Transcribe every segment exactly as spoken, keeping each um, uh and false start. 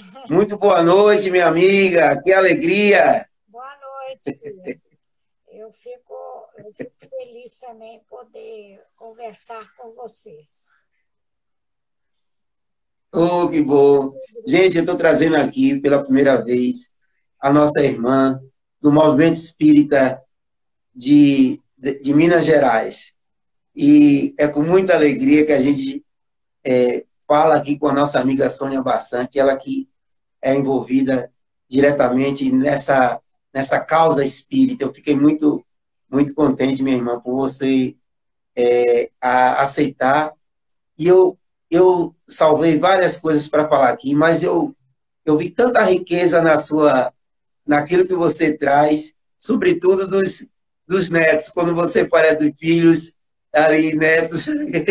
Muito boa noite, minha amiga. Que alegria. Boa noite. Eu fico, eu fico feliz também em poder conversar com vocês. Oh, que bom. Gente, eu estou trazendo aqui pela primeira vez a nossa irmã do Movimento Espírita de, de, de Minas Gerais. E é com muita alegria que a gente é, fala aqui com a nossa amiga Sônia Bassante, ela que é envolvida diretamente nessa, nessa causa espírita. Eu fiquei muito, muito contente, minha irmã, por você é, a, aceitar. E eu, eu salvei várias coisas para falar aqui, mas eu, eu vi tanta riqueza na sua, naquilo que você traz, sobretudo dos, dos netos, quando você fala de filhos, ali, netos,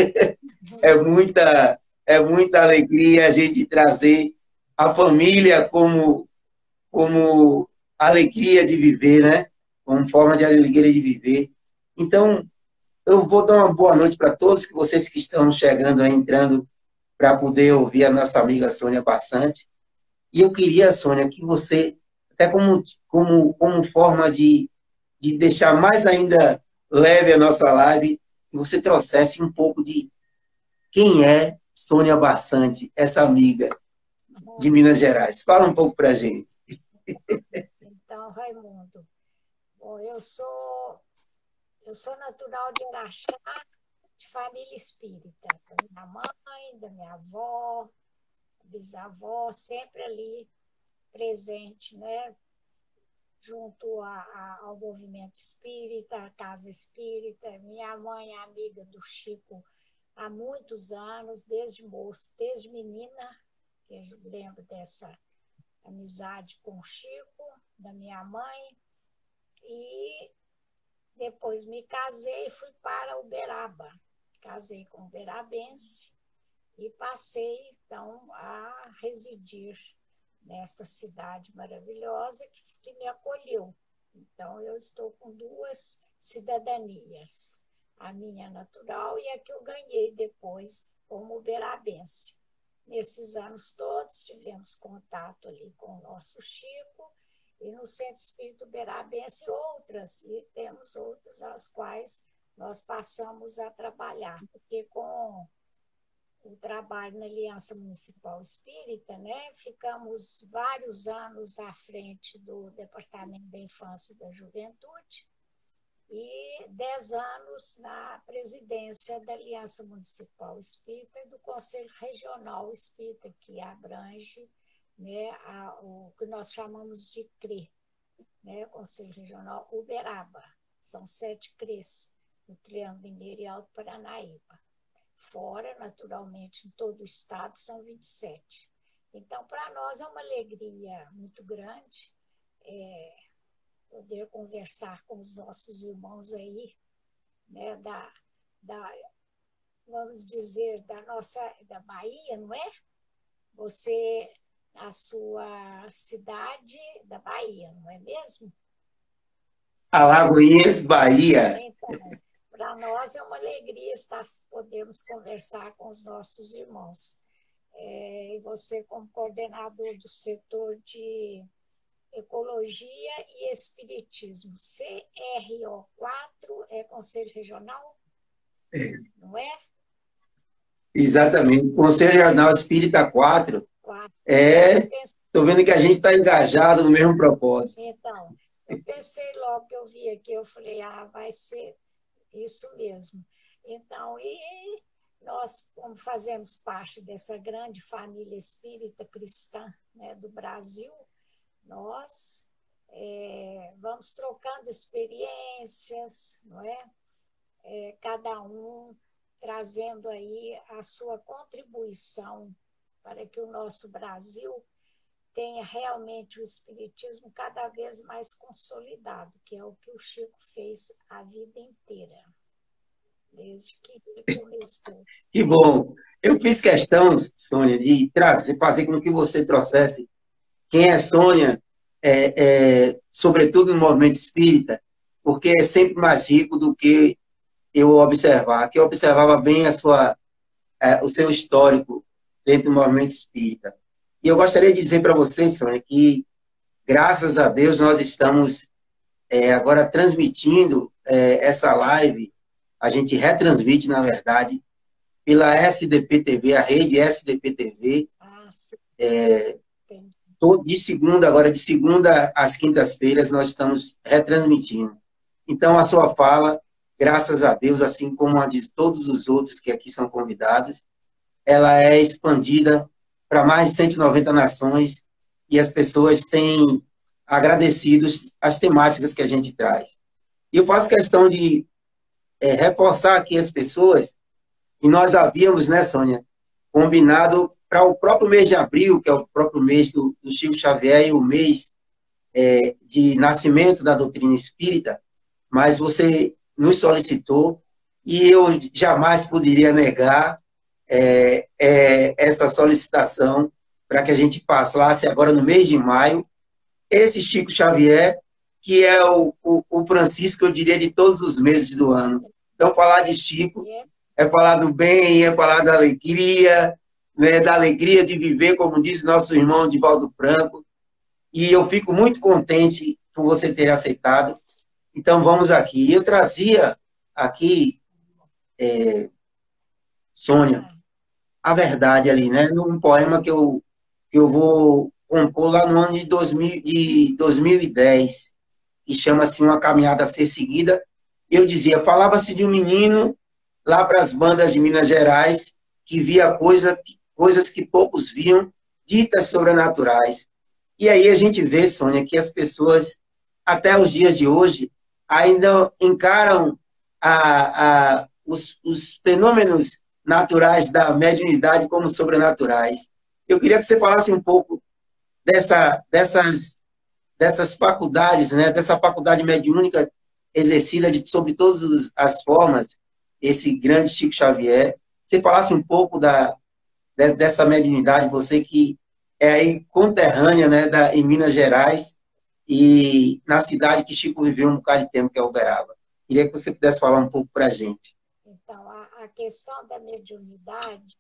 é muita, é muita alegria a gente trazer a família como, como alegria de viver, né? Como forma de alegria de viver. Então, eu vou dar uma boa noite para todos que vocês que estão chegando aí, entrando para poder ouvir a nossa amiga Sônia Bassante. E eu queria, Sônia, que você, até como, como, como forma de, de deixar mais ainda leve a nossa live, que você trouxesse um pouco de quem é Sônia Bassante, essa amiga de Minas Gerais. Fala um pouco para a gente. Então, Raimundo, bom, eu sou, eu sou natural de Araxá, de família espírita, da minha mãe, da minha avó, bisavó, sempre ali presente, né? Junto a, a, ao movimento espírita, à casa espírita. Minha mãe é amiga do Chico há muitos anos, desde moço, desde menina, que eu lembro dessa amizade com o Chico, da minha mãe, e depois me casei e fui para Uberaba. Casei com uberabense e passei, então, a residir nesta cidade maravilhosa que, que me acolheu. Então, eu estou com duas cidadanias, a minha natural e a que eu ganhei depois como uberabense. Nesses anos todos, tivemos contato ali com o nosso Chico, e no Centro Espírita Uberabense outras, e temos outras as quais nós passamos a trabalhar, porque com o trabalho na Aliança Municipal Espírita, né, ficamos vários anos à frente do Departamento da Infância e da Juventude, e dez anos na presidência da Aliança Municipal Espírita e do Conselho Regional Espírita, que abrange, né, a, o que nós chamamos de C R E, né, Conselho Regional Uberaba. São sete C R Es, no Triângulo Mineiro e Alto Paranaíba. Fora, naturalmente, em todo o estado, são vinte e sete. Então, para nós é uma alegria muito grande é, poder conversar com os nossos irmãos aí, né, da, da, vamos dizer, da nossa, da Bahia, não é? Você, a sua cidade da Bahia, não é mesmo? Alagoinhas, Bahia. Então, para nós é uma alegria estar, podermos conversar com os nossos irmãos. É, e você, como coordenador do setor de Ecologia e Espiritismo, C R O quatro, é Conselho Regional, não é? Exatamente. Conselho Regional Espírita quatro. quatro. É, Pensei, estou vendo que a gente está engajado no mesmo propósito. então, eu pensei logo que eu vi aqui, eu falei, ah, vai ser isso mesmo. Então, e nós, como fazemos parte dessa grande família espírita cristã, né, do Brasil, nós é, vamos trocando experiências, não é? É, cada um trazendo aí a sua contribuição para que o nosso Brasil tenha realmente o espiritismo cada vez mais consolidado, que é o que o Chico fez a vida inteira, desde que ele começou. Que bom. Eu fiz questão, Sônia, de trazer, fazer com que você trouxesse quem é Sônia, é, é, sobretudo no movimento espírita, porque é sempre mais rico do que eu observar, que eu observava bem a sua, é, o seu histórico dentro do movimento espírita. E eu gostaria de dizer para vocês, Sônia, que, graças a Deus, nós estamos é, agora transmitindo é, essa live, a gente retransmite, na verdade, pela S D P T V, a rede S D P T V, Ah, é, todo, de segunda, agora de segunda às quintas-feiras, nós estamos retransmitindo. Então, a sua fala, graças a Deus, assim como a de todos os outros que aqui são convidados, ela é expandida para mais de cento e noventa nações e as pessoas têm agradecido as temáticas que a gente traz. E eu faço questão de é, reforçar aqui as pessoas, e nós havíamos, né, Sônia, combinado para o próprio mês de abril, que é o próprio mês do, do Chico Xavier, e o mês é, de nascimento da doutrina espírita, mas você nos solicitou, e eu jamais poderia negar é, é, essa solicitação para que a gente passasse agora no mês de maio, esse Chico Xavier, que é o, o, o Francisco, eu diria, de todos os meses do ano. Então, falar de Chico é falar do bem, é falar da alegria, né, da alegria de viver, como disse nosso irmão Divaldo Franco, e eu fico muito contente por você ter aceitado. Então, vamos aqui. Eu trazia aqui, é, Sônia, a verdade ali, né, num poema que eu, que eu vou compor lá no ano de, dois mil, de dois mil e dez, que chama-se Uma Caminhada a Ser Seguida. Eu dizia, falava-se de um menino lá para as bandas de Minas Gerais, que via coisa, coisas que poucos viam, ditas sobrenaturais. E aí a gente vê, Sônia, que as pessoas, até os dias de hoje, ainda encaram a, a, os, os fenômenos naturais da mediunidade como sobrenaturais. Eu queria que você falasse um pouco dessa, dessas, dessas faculdades, né, dessa faculdade mediúnica exercida de, sobre todas as formas, esse grande Chico Xavier. Você falasse um pouco da, de, dessa mediunidade, você que é aí conterrânea, né, da, em Minas Gerais, e na cidade que Chico viveu um bocado de tempo, que é Uberaba. Queria que você pudesse falar um pouco para a gente. Então, a, a questão da mediunidade,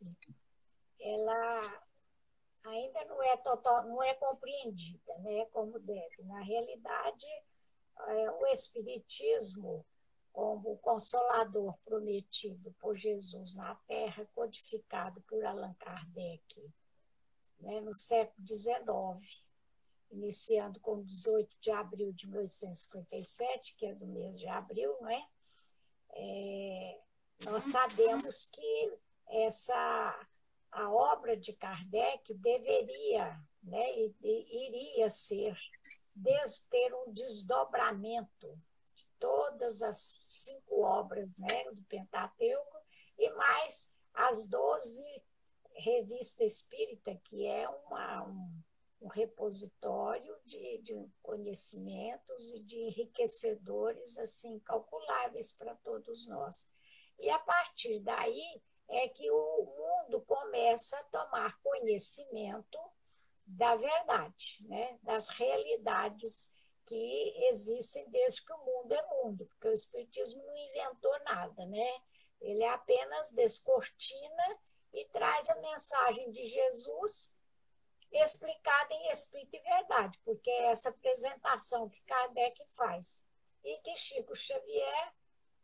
ela ainda não é total, não é compreendida, né, como deve. Na realidade, é, o Espiritismo, como o Consolador prometido por Jesus na Terra, codificado por Allan Kardec, né, no século dezenove, iniciando com dezoito de abril de mil oitocentos e cinquenta e sete, que é do mês de abril, né? É, nós sabemos que essa, a obra de Kardec deveria, né, e, e, iria ser, des, ter um desdobramento de todas as cinco obras, né, do Pentateuco, e mais as doze revistas espírita, que é uma, um, um repositório de, de conhecimentos e de enriquecedores assim calculáveis para todos nós. E a partir daí é que o mundo começa a tomar conhecimento da verdade, né? Das realidades que existem desde que o mundo é mundo, porque o Espiritismo não inventou nada, né? Ele apenas descortina e traz a mensagem de Jesus explicada em Espírito e Verdade, porque é essa apresentação que Kardec faz e que Chico Xavier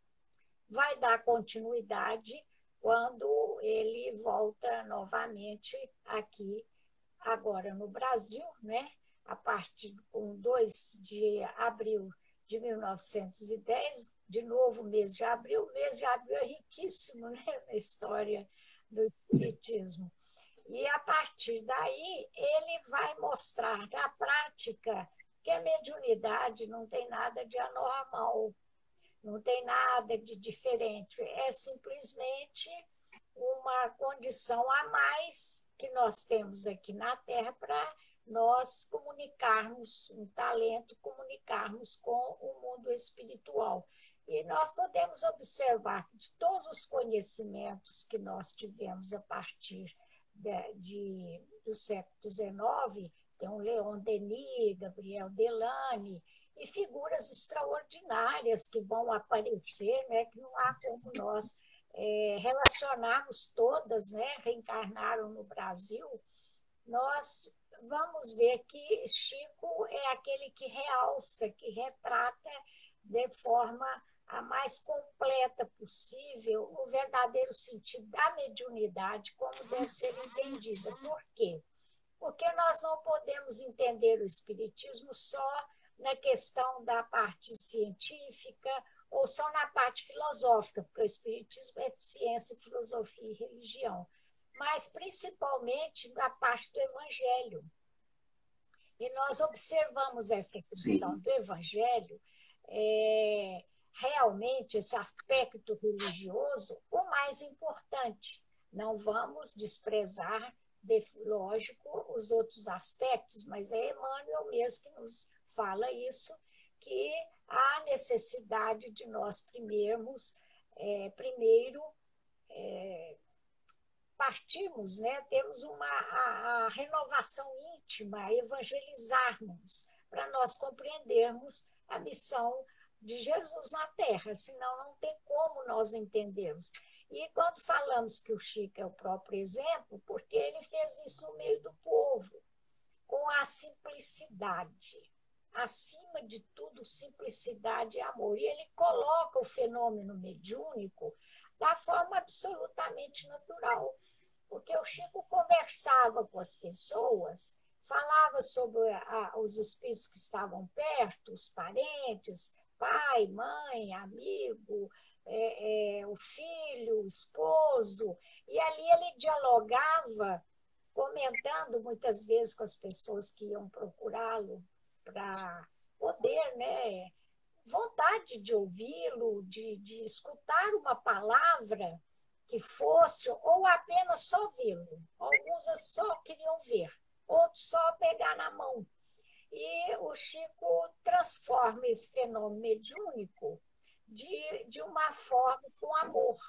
vai dar continuidade quando ele volta novamente aqui, agora no Brasil, né? A partir com dois de abril de mil novecentos e dez, de novo mês de abril. O mês de abril é riquíssimo, né, na história do Espiritismo. E, a partir daí, ele vai mostrar na prática que a mediunidade não tem nada de anormal, não tem nada de diferente, é simplesmente uma condição a mais que nós temos aqui na Terra para nós comunicarmos, um talento, comunicarmos com o mundo espiritual. E nós podemos observar que de todos os conhecimentos que nós tivemos a partir de, de, do século dezenove, tem o Leon Denis, Gabriel Delany, e figuras extraordinárias que vão aparecer, né, que não há como nós é, relacionarmos todas, né, reencarnaram no Brasil, nós vamos ver que Chico é aquele que realça, que retrata de forma a mais completa possível o verdadeiro sentido da mediunidade, como deve ser entendida. Por quê? Porque nós não podemos entender o Espiritismo só na questão da parte científica ou só na parte filosófica, porque o Espiritismo é ciência, filosofia e religião, mas principalmente na parte do Evangelho. E nós observamos essa questão Sim. do Evangelho, é, realmente esse aspecto religioso, o mais importante. Não vamos desprezar, de, lógico, os outros aspectos, mas é Emmanuel mesmo que nos fala isso, que há necessidade de nós primeirmos, é, primeiro, é, partimos, né, temos uma a, a renovação íntima, evangelizarmos, para nós compreendermos a missão de Jesus na Terra, senão não tem como nós entendermos. E quando falamos que o Chico é o próprio exemplo, porque ele fez isso no meio do povo, com a simplicidade. Acima de tudo, simplicidade e amor. E ele coloca o fenômeno mediúnico da forma absolutamente natural. Porque o Chico conversava com as pessoas, falava sobre a, os espíritos que estavam perto, os parentes, pai, mãe, amigo, é, é, o filho, o esposo, e ali ele dialogava, comentando muitas vezes com as pessoas que iam procurá-lo para poder, né, vontade de ouvi-lo, de, de escutar uma palavra que fosse, ou apenas só vê-lo. Alguns só queriam ver, outros só pegar na mão. E o Chico transforma esse fenômeno mediúnico de, de uma forma com amor,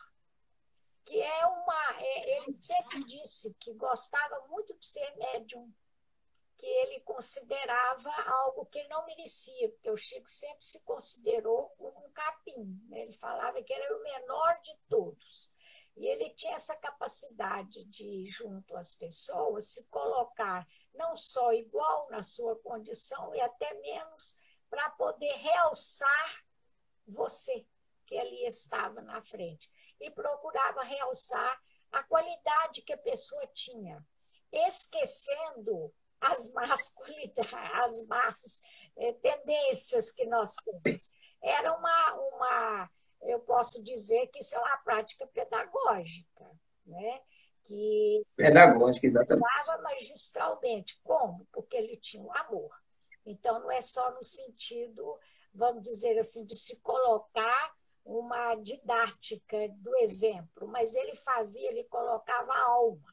que é uma... É, ele sempre disse que gostava muito de ser médium, que ele considerava algo que ele não merecia, porque o Chico sempre se considerou um capim, né? Ele falava que ele era o menor de todos. E ele tinha essa capacidade de, junto às pessoas, se colocar não só igual na sua condição, e até menos, para poder realçar você, que ali estava na frente. E procurava realçar a qualidade que a pessoa tinha, esquecendo as más qualidades, as más eh, tendências que nós temos. Era uma, uma, eu posso dizer que isso é uma prática pedagógica, né? Que pedagógica, exatamente. usava magistralmente. Como? Porque ele tinha um amor. Então, não é só no sentido, vamos dizer assim, de se colocar uma didática do exemplo, mas ele fazia, ele colocava a alma.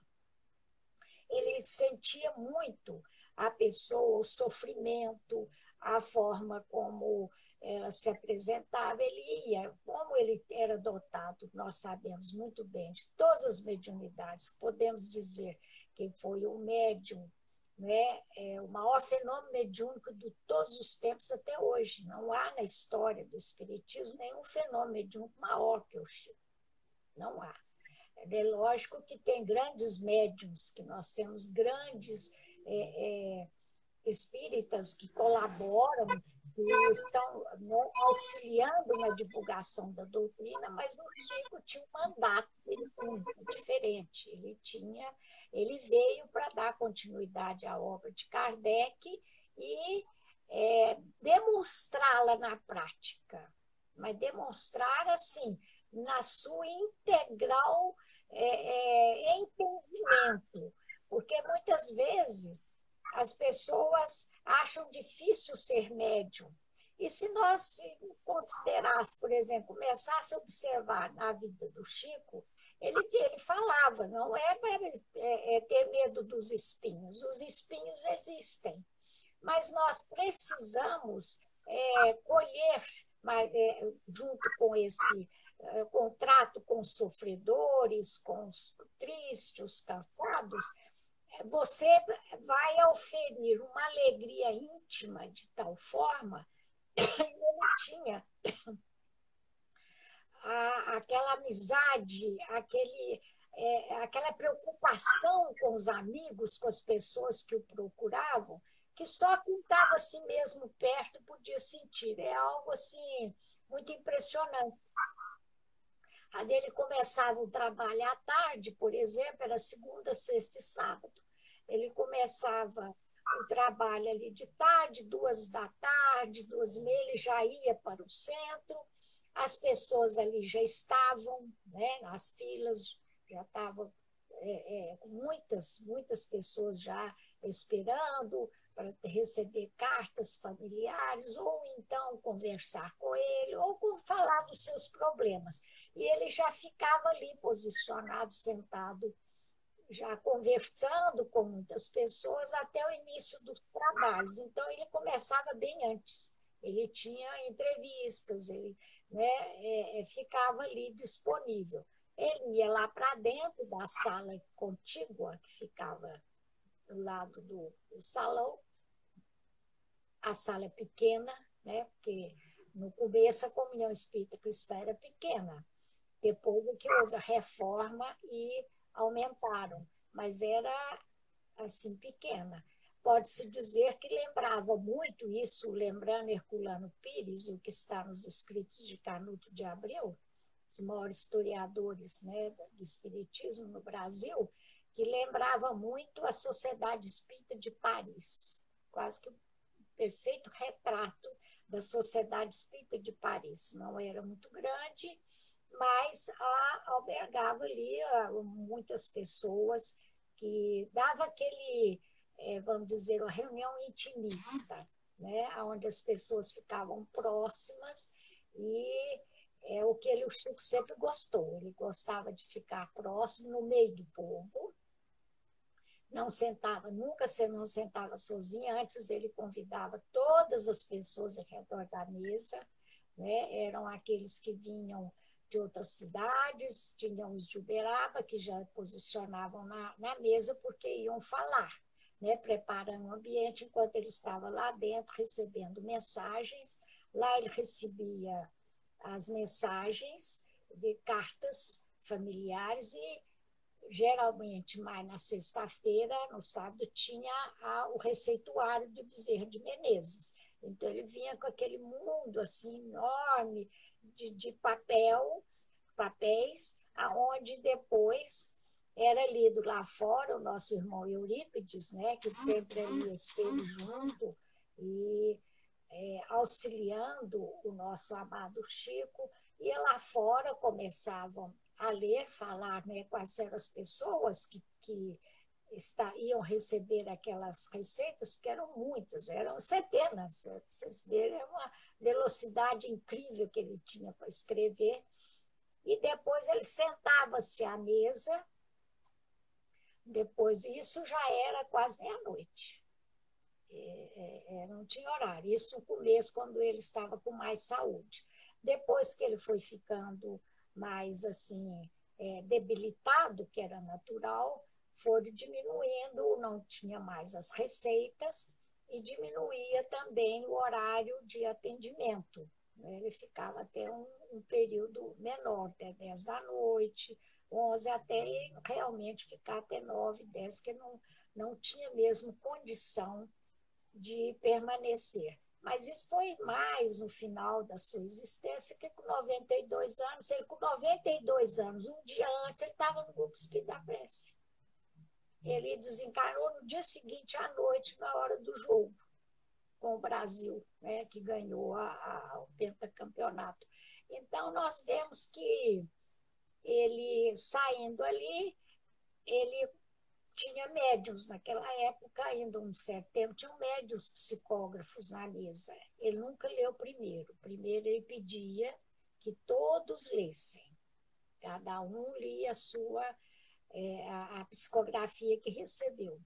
Ele sentia muito a pessoa, o sofrimento, a forma como ela se apresentava. Ele ia, como ele era dotado, nós sabemos muito bem, de todas as mediunidades, podemos dizer que foi o médium, né, é o maior fenômeno mediúnico de todos os tempos até hoje. Não há na história do Espiritismo nenhum fenômeno mediúnico maior que o Chico. Não há. É lógico que tem grandes médiums, que nós temos grandes é, é, espíritas que colaboram, que estão, né, auxiliando na divulgação da doutrina, mas o Chico tinha um mandato dele único, diferente. Ele, tinha, ele veio para dar continuidade à obra de Kardec e é, demonstrá-la na prática, mas demonstrar assim, na sua integral é, é, entendimento, porque muitas vezes as pessoas acham difícil ser médium. E se nós considerasse, por exemplo, começasse a observar na vida do Chico, ele, ele falava, não é para é, é, ter medo dos espinhos, os espinhos existem, mas nós precisamos é, colher, é, junto com esse é, contrato com os sofredores, com os tristes, os cansados, você vai oferir uma alegria íntima de tal forma que ele tinha a, aquela amizade, aquele, é, aquela preocupação com os amigos, com as pessoas que o procuravam, que só quem estava assim mesmo perto podia sentir. É algo assim muito impressionante. A dele começava o trabalho à tarde, por exemplo, era segunda, sexta e sábado. Ele começava o trabalho ali de tarde, duas da tarde, duas e meia, ele já ia para o centro, as pessoas ali já estavam, né, nas filas, já estavam é, é, muitas, muitas pessoas já esperando para receber cartas familiares, ou então conversar com ele, ou falar dos seus problemas. E ele já ficava ali posicionado, sentado, já conversando com muitas pessoas até o início dos trabalhos. Então, ele começava bem antes. Ele tinha entrevistas, ele né, é, ficava ali disponível. Ele ia lá para dentro da sala contígua, que ficava do lado do, do salão. A sala é pequena, né, porque no começo a comunhão espírita cristã era pequena. Depois é que houve a reforma e aumentaram, mas era assim pequena. Pode-se dizer que lembrava muito isso, lembrando Herculano Pires, o que está nos escritos de Canuto de Abreu, os maiores historiadores, né, do espiritismo no Brasil, que lembrava muito a Sociedade Espírita de Paris, quase que um perfeito retrato da Sociedade Espírita de Paris. Não era muito grande, mas a, albergava ali a, muitas pessoas, que dava aquele, é, vamos dizer, uma reunião intimista, né, onde as pessoas ficavam próximas, e é o que ele, o Chico sempre gostou, ele gostava de ficar próximo, no meio do povo, não sentava, nunca se não sentava sozinho, antes ele convidava todas as pessoas ao redor da mesa, né, eram aqueles que vinham de outras cidades, tinham os de Uberaba, que já posicionavam na, na mesa, porque iam falar, né, preparando o ambiente, enquanto ele estava lá dentro recebendo mensagens. Lá ele recebia as mensagens de cartas familiares, e geralmente mais na sexta-feira, no sábado, tinha a, o receituário do Bezerra de Menezes. Então ele vinha com aquele mundo assim enorme de, de papel, papéis, aonde depois era lido lá fora o nosso irmão Eurípides, né, que sempre ali esteve junto e é, auxiliando o nosso amado Chico, e lá fora começavam a ler, falar, né, quais eram as pessoas que, que está, iam receber aquelas receitas, porque eram muitas, eram centenas. Vocês verem, é uma velocidade incrível que ele tinha para escrever. E depois ele sentava-se à mesa, depois isso já era quase meia-noite. É, é, não tinha horário. Isso no começo, quando ele estava com mais saúde. Depois que ele foi ficando mais assim, é, debilitado, que era natural, foram diminuindo, não tinha mais as receitas, e diminuía também o horário de atendimento. Né? Ele ficava até um, um período menor, até dez da noite, onze, até realmente ficar até nove, dez, que não, não tinha mesmo condição de permanecer. Mas isso foi mais no final da sua existência, que com noventa e dois anos, ele com noventa e dois anos, um dia antes, ele estava no grupo Espírita da Prece. Ele desencarnou no dia seguinte à noite, na hora do jogo, com o Brasil, né, que ganhou a, a, o pentacampeonato. Então, nós vemos que ele, saindo ali, ele tinha médiums naquela época, ainda um certo tempo, tinham médiums psicógrafos na mesa. Ele nunca leu primeiro. Primeiro ele pedia que todos lessem. Cada um lia a sua, é, a, a psicografia que recebeu.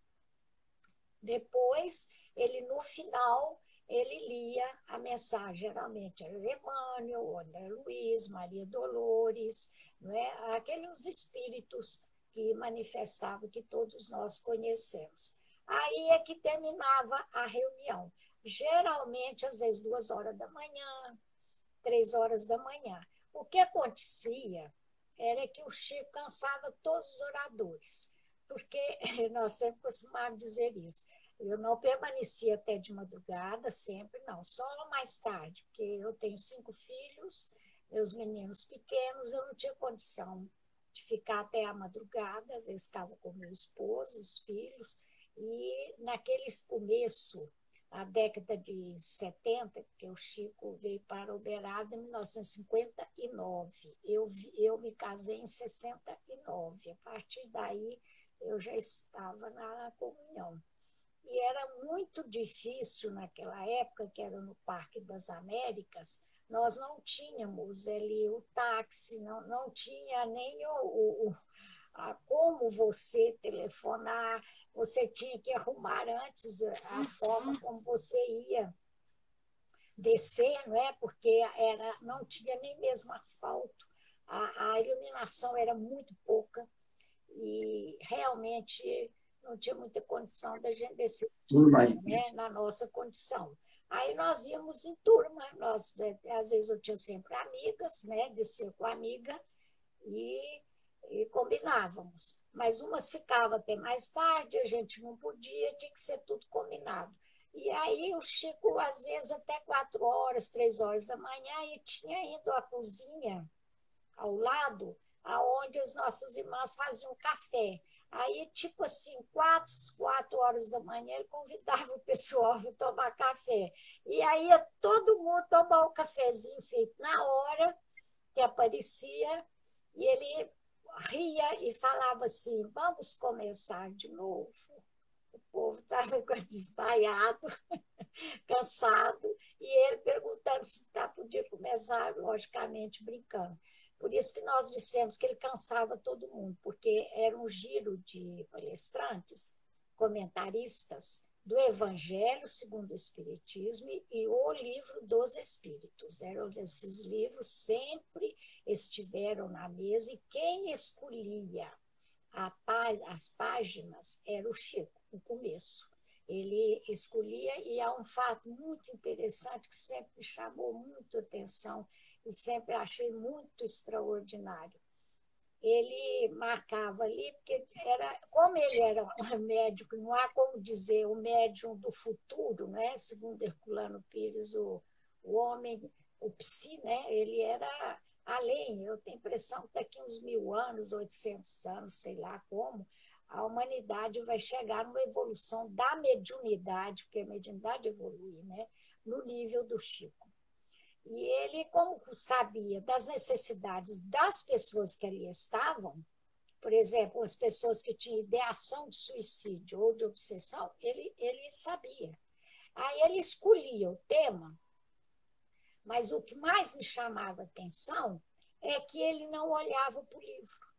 Depois, ele no final, ele lia a mensagem, geralmente era Emmanuel, André Luiz, Maria Dolores, não é? Aqueles espíritos que manifestava, que todos nós conhecemos. Aí é que terminava a reunião. Geralmente, às vezes, duas horas da manhã, três horas da manhã. O que acontecia era que o Chico cansava todos os oradores, porque nós sempre costumávamos dizer isso. Eu não permanecia até de madrugada, sempre, não, só mais tarde, porque eu tenho cinco filhos, meus meninos pequenos, eu não tinha condição de ficar até a madrugada, às vezes ficava com meu esposo, os filhos, e naqueles começo, a década de setenta, porque o Chico veio para Uberaba em mil novecentos e cinquenta e nove, eu, eu me casei em sessenta e nove, a partir daí eu já estava na comunhão. E era muito difícil naquela época, que era no Parque das Américas, nós não tínhamos ali o táxi, não, não tinha nem o, o, a, como você telefonar, você tinha que arrumar antes a forma como você ia descer, não é? Porque era, não tinha nem mesmo asfalto, a, a iluminação era muito pouca e realmente não tinha muita condição da gente descer, né, na nossa condição. Aí nós íamos em turma, nós, às vezes eu tinha sempre amigas, né, descia com amiga e, e combinávamos. Mas umas ficavam até mais tarde, a gente não podia, tinha que ser tudo combinado. E aí o Chico, às vezes, até quatro horas, três horas da manhã, e tinha ido à cozinha ao lado, aonde as nossas irmãs faziam café. Aí, tipo assim, quatro, quatro horas da manhã, ele convidava o pessoal para tomar café. E aí ia todo mundo tomar o cafezinho feito na hora que aparecia, e ele ria e falava assim, vamos começar de novo. O povo estava desmaiado, cansado, e ele perguntando se tá, podia começar, logicamente, brincando. Por isso que nós dissemos que ele cansava todo mundo, porque era um giro de palestrantes, comentaristas do Evangelho segundo o Espiritismo e o Livro dos Espíritos. Eram esses livros, sempre estiveram na mesa, e quem escolhia a, as páginas era o Chico, no começo. Ele escolhia, e há um fato muito interessante que sempre me chamou muito a atenção, e sempre achei muito extraordinário. Ele marcava ali, porque era, como ele era um médico, não há como dizer o médium do futuro, né? Segundo Herculano Pires, o, o homem, o psi, né? Ele era além, eu tenho a impressão que daqui uns mil anos, oitocentos anos, sei lá como, a humanidade vai chegar numa evolução da mediunidade, porque a mediunidade evolui, né? No nível do Chico. E ele, como sabia das necessidades das pessoas que ali estavam, por exemplo, as pessoas que tinham ideação de suicídio ou de obsessão, ele, ele sabia. Aí ele escolhia o tema, mas o que mais me chamava a atenção é que ele não olhava para o livro.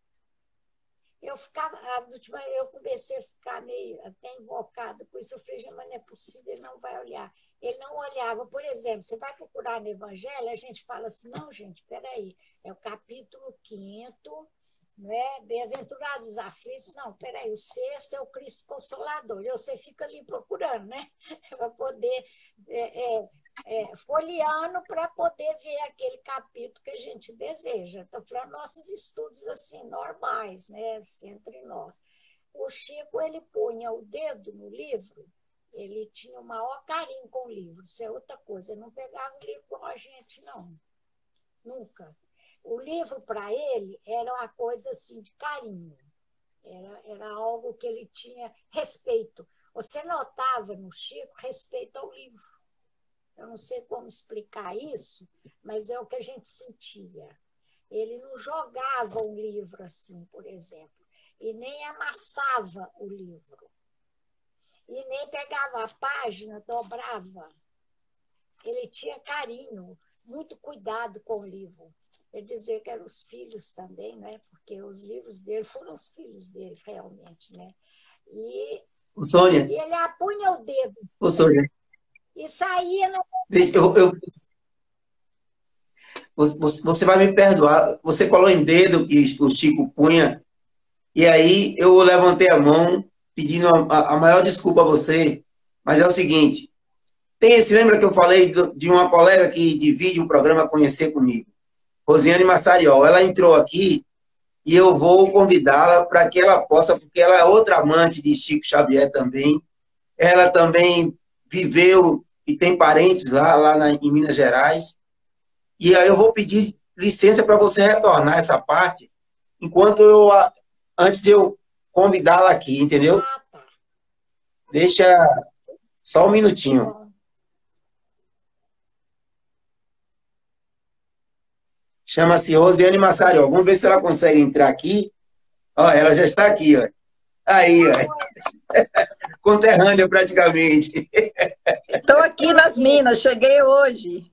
Eu, ficava, eu comecei a ficar meio até invocada com isso, eu falei, mas não é possível, ele não vai olhar. Ele não olhava, por exemplo, você vai procurar no Evangelho, a gente fala assim, não, gente, peraí, é o capítulo quinto, né? Bem-aventurados os aflitos, não, peraí, o sexto é o Cristo Consolador, e você fica ali procurando, né? Para poder, é, é, é, folheando para poder ver aquele capítulo que a gente deseja. Estou falando nossos estudos assim, normais, né? Assim, entre nós. O Chico, ele punha o dedo no livro, ele tinha o maior carinho com o livro, isso é outra coisa, ele não pegava o livro com a gente, não, nunca. O livro, para ele, era uma coisa assim de carinho, era, era algo que ele tinha respeito. Você notava no Chico respeito ao livro. Eu não sei como explicar isso, mas é o que a gente sentia. Ele não jogava um livro assim, por exemplo, e nem amassava o livro. E nem pegava a página, dobrava. Ele tinha carinho, muito cuidado com o livro. Quer dizer que eram os filhos também, né? Porque os livros dele foram os filhos dele, realmente, né? E, Ô, Sônia. E ele apunha o dedo. Ô, Sônia. E saía no... Eu, eu, você, você vai me perdoar. Você falou em dedo que o Chico punha, e aí eu levantei a mão, pedindo a, a maior desculpa a você, mas é o seguinte, tem esse, lembra que eu falei de uma colega que divide o programa Conhecer Comigo? Rosiane Massariol. Ela entrou aqui e eu vou convidá-la para que ela possa, porque ela é outra amante de Chico Xavier também. Ela também viveu e tem parentes lá, lá na, em Minas Gerais. E aí eu vou pedir licença para você retornar essa parte, enquanto eu, antes de eu convidá-la aqui, entendeu? Deixa só um minutinho. Chama-se Rosiane Massariol. Vamos ver se ela consegue entrar aqui. Ó, ela já está aqui, ó. Aí, ó. Conterrânea, praticamente. Estou aqui nas Minas, cheguei hoje.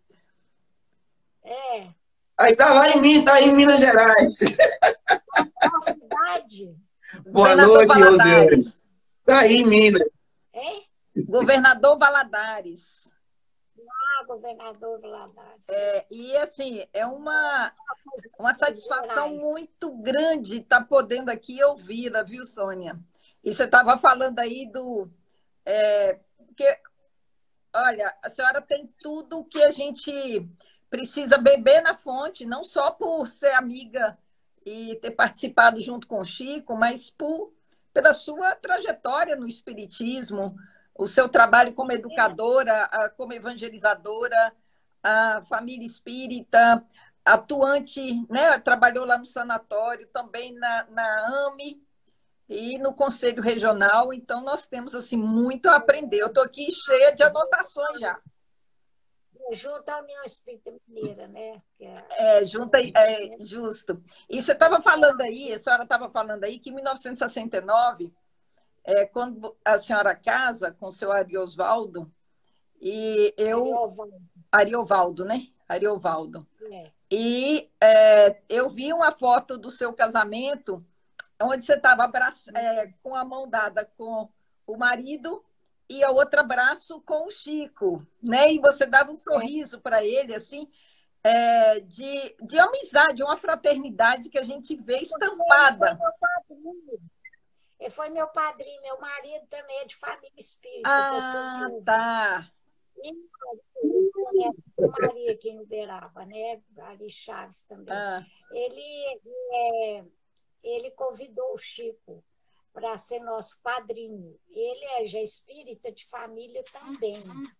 É. Aí tá lá em Minas, tá em Minas Gerais. Qual cidade? Boa noite, Rosiane. Tá aí em Minas. É? Governador Valadares. Ah, Governador Valadares. É, e assim, é uma, uma satisfação muito grande estar podendo aqui ouvi-la, viu, Sônia? E você estava falando aí do... É, que, olha, a senhora tem tudo que a gente precisa beber na fonte, não só por ser amiga e ter participado junto com o Chico, mas por, pela sua trajetória no espiritismo, o seu trabalho como educadora, como evangelizadora, a família espírita, atuante, né? Trabalhou lá no sanatório, também na, na AME e no Conselho Regional, então nós temos assim muito a aprender. Eu estou aqui cheia de anotações já. Junto à União Espírita Mineira, né? É, junta, é, justo. E você estava falando aí, a senhora estava falando aí que em mil novecentos e sessenta e nove, é, quando a senhora casa com o seu Ariosvaldo, e eu... Ariovaldo. Ariovaldo, né? Ariovaldo. É. E é, eu vi uma foto do seu casamento onde você estava é, com a mão dada com o marido e a outra braço com o Chico, né? E você dava um sorriso para ele, assim, é, de, de amizade, uma fraternidade que a gente vê estampada. Ele foi meu padrinho, meu marido também é de família espírita. Ah, tá. E Maria aqui em Uberaba, né? Ari Chaves também. Ah. Ele, é, ele convidou o Chico para ser nosso padrinho. Ele é já espírita de família também.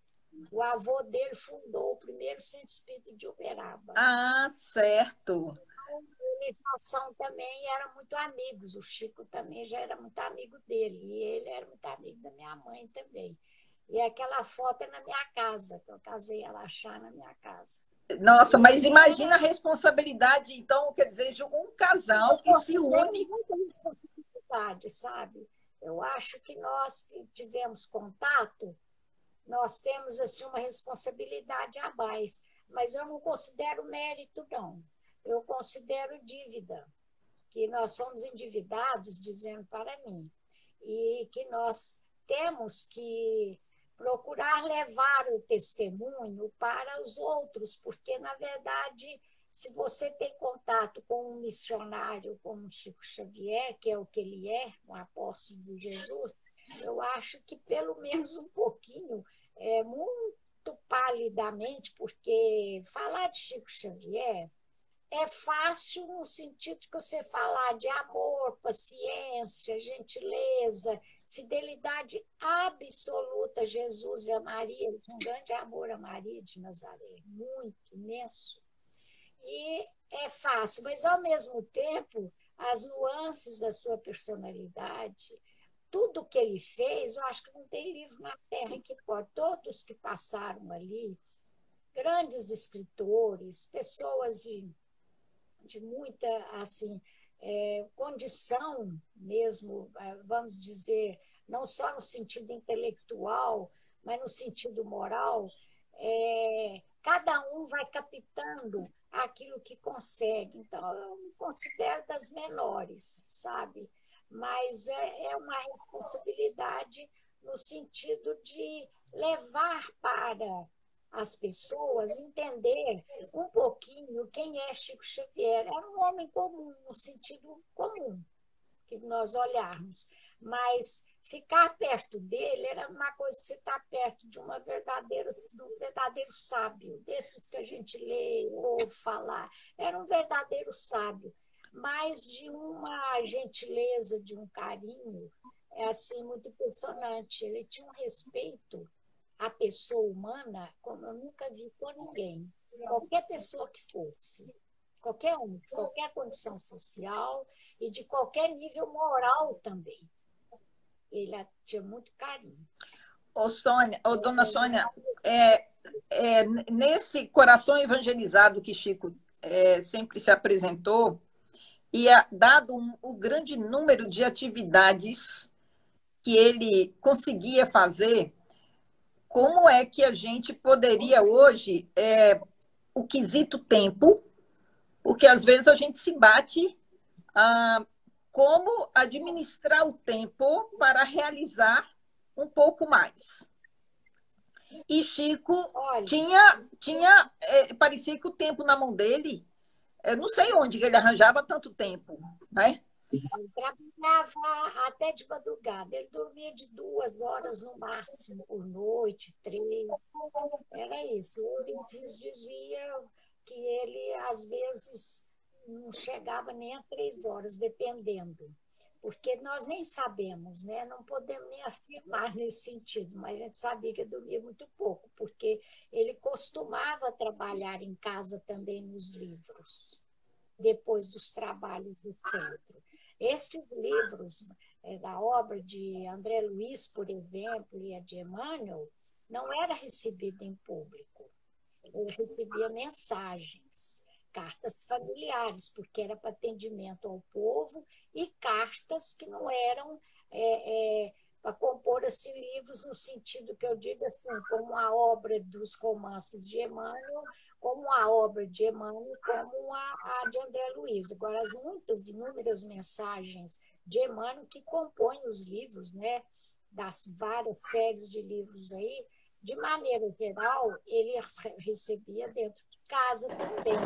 O avô dele fundou o primeiro centro espírita de Uberaba. Ah, certo. Eles são também eram muito amigos. O Chico também já era muito amigo dele. E ele era muito amigo da minha mãe também. E aquela foto é na minha casa, que eu casei ela achar na minha casa. Nossa, mas imagina a responsabilidade, então, quer dizer, de um casal que se une. Muita responsabilidade, sabe? Eu acho que nós que tivemos contato, nós temos assim uma responsabilidade a mais, mas eu não considero mérito, não. Eu considero dívida, que nós somos endividados, dizendo para mim, e que nós temos que procurar levar o testemunho para os outros, porque, na verdade, se você tem contato com um missionário como Chico Xavier, que é o que ele é, um apóstolo de Jesus, eu acho que, pelo menos um pouquinho, é muito palidamente, porque falar de Chico Xavier é fácil no sentido que você falar de amor, paciência, gentileza, fidelidade absoluta a Jesus e a Maria, um grande amor a Maria de Nazaré, muito, imenso. E é fácil, mas, ao mesmo tempo, as nuances da sua personalidade, tudo que ele fez, eu acho que não tem livro na Terra que pode. Todos que passaram ali, grandes escritores, pessoas de, de muita assim, é, condição mesmo, vamos dizer, não só no sentido intelectual, mas no sentido moral, é, cada um vai captando aquilo que consegue. Então, eu me considero das menores, sabe? Mas é, é uma responsabilidade no sentido de levar para as pessoas entender um pouquinho quem é Chico Xavier. Era um homem comum, no sentido comum, que nós olharmos, mas ficar perto dele era uma coisa, você estar perto de uma verdadeira, de um verdadeiro sábio, desses que a gente lê, ouve falar. Era um verdadeiro sábio, mas de uma gentileza, de um carinho, é assim, muito impressionante. Ele tinha um respeito à pessoa humana como eu nunca vi com ninguém. Qualquer pessoa que fosse, qualquer um, de qualquer condição social e de qualquer nível moral também. Ele tinha muito carinho. Ô, Sônia, ô, dona Sônia, é, é, nesse coração evangelizado que Chico é, sempre se apresentou, e é dado um, o grande número de atividades que ele conseguia fazer, como é que a gente poderia hoje, é, o quesito tempo, porque às vezes a gente se bate ah, como administrar o tempo para realizar um pouco mais. E Chico Olha, tinha, tinha é, parecia que o tempo na mão dele, eu não sei onde ele arranjava tanto tempo, né? Ele trabalhava até de madrugada, ele dormia de duas horas no máximo por noite, três, era isso. O Eurípides dizia que ele, às vezes, não chegava nem a três horas, dependendo. Porque nós nem sabemos, né? Não podemos nem afirmar nesse sentido, mas a gente sabia que ele dormia muito pouco, porque ele costumava trabalhar em casa também nos livros, depois dos trabalhos do centro. Estes livros, é, da obra de André Luiz, por exemplo, e a de Emmanuel, não era recebido em público. Ele recebia mensagens, cartas familiares, porque era para atendimento ao povo, e cartas que não eram é, é, para compor assim, livros no sentido que eu digo assim, como a obra dos romances de Emmanuel, como a obra de Emmanuel, como a, a de André Luiz. Agora, as muitas, inúmeras mensagens de Emmanuel que compõem os livros, né, das várias séries de livros aí, de maneira geral, ele recebia dentro de casa também.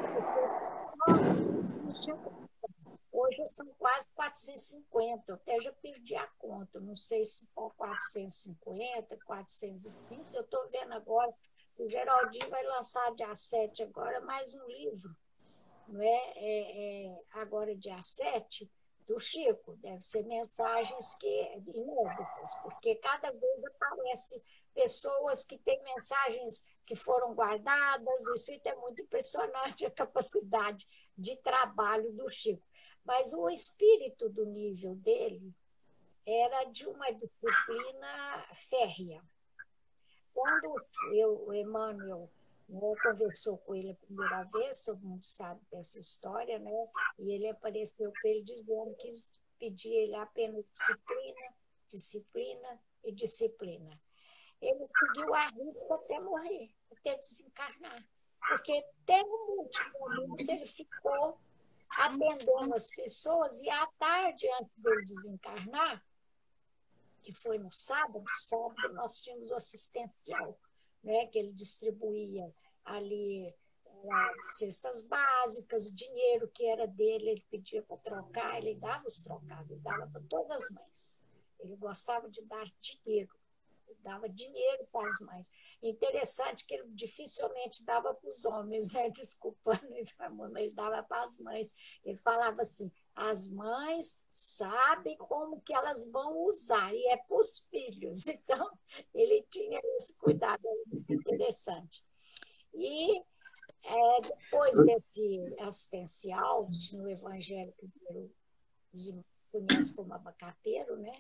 Hoje são quase quatrocentos e cinquenta, eu até já perdi a conta, não sei se são quatrocentos e cinquenta, quatrocentos e trinta, eu estou vendo agora, o Geraldinho vai lançar dia sete agora mais um livro, não é? É, é agora dia sete, do Chico, deve ser mensagens que inéditas, porque cada vez aparece pessoas que têm mensagens que foram guardadas, isso é muito impressionante, a capacidade de trabalho do Chico. Mas o espírito do nível dele era de uma disciplina férrea. Quando eu, o Emmanuel, né, conversou com ele a primeira vez, todo mundo sabe dessa história, né? E ele apareceu para ele dizendo que pedia ele apenas disciplina, disciplina e disciplina. Ele seguiu a risca até morrer, até desencarnar. Porque teve um último momento, ele ficou atendendo as pessoas, e à tarde, antes dele desencarnar, que foi no sábado, sábado nós tínhamos o assistencial, né, que ele distribuía ali uh, cestas básicas, dinheiro que era dele, ele pedia para trocar, ele dava os trocados, ele dava para todas as mães. Ele gostava de dar dinheiro, ele dava dinheiro para as mães. Interessante que ele dificilmente dava para os homens, né? Desculpando, ele dava para as mães. Ele falava assim, as mães sabem como que elas vão usar, e é para os filhos. Então, ele tinha esse cuidado, muito interessante. E é, depois desse assistencial, no Evangelho primeiro, conhece como abacateiro, né?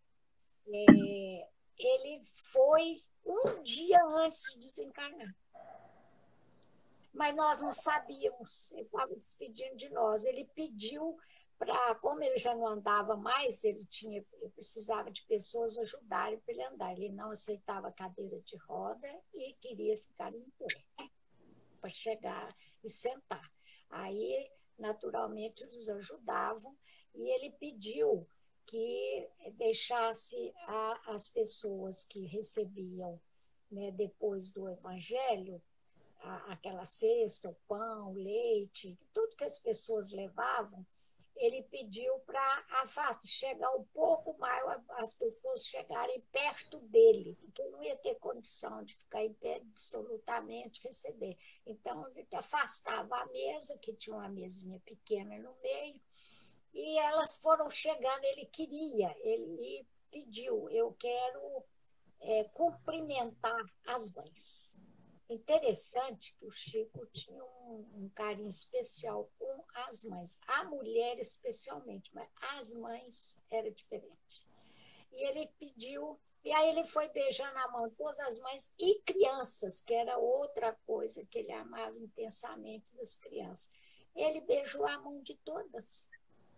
É, ele foi um dia antes de desencarnar. Mas nós não sabíamos, ele estava despedindo de nós. Ele pediu para, como ele já não andava mais, ele, tinha, ele precisava de pessoas ajudarem para ele andar. Ele não aceitava cadeira de roda e queria ficar em pé para chegar e sentar. Aí, naturalmente, eles ajudavam e ele pediu que deixasse a, as pessoas que recebiam, né, depois do Evangelho, a, aquela cesta, o pão, o leite, tudo que as pessoas levavam, ele pediu para chegar um pouco mais, as pessoas chegarem perto dele, porque não ia ter condição de ficar em pé absolutamente receber. Então, ele afastava a mesa, que tinha uma mesinha pequena no meio, e elas foram chegando, ele queria, ele pediu, eu quero é, cumprimentar as mães. Interessante que o Chico tinha um, um carinho especial com as mães, a mulher especialmente, mas as mães era diferente. E ele pediu, e aí ele foi beijando a mão de todas as mães e crianças, que era outra coisa que ele amava intensamente das crianças. Ele beijou a mão de todas.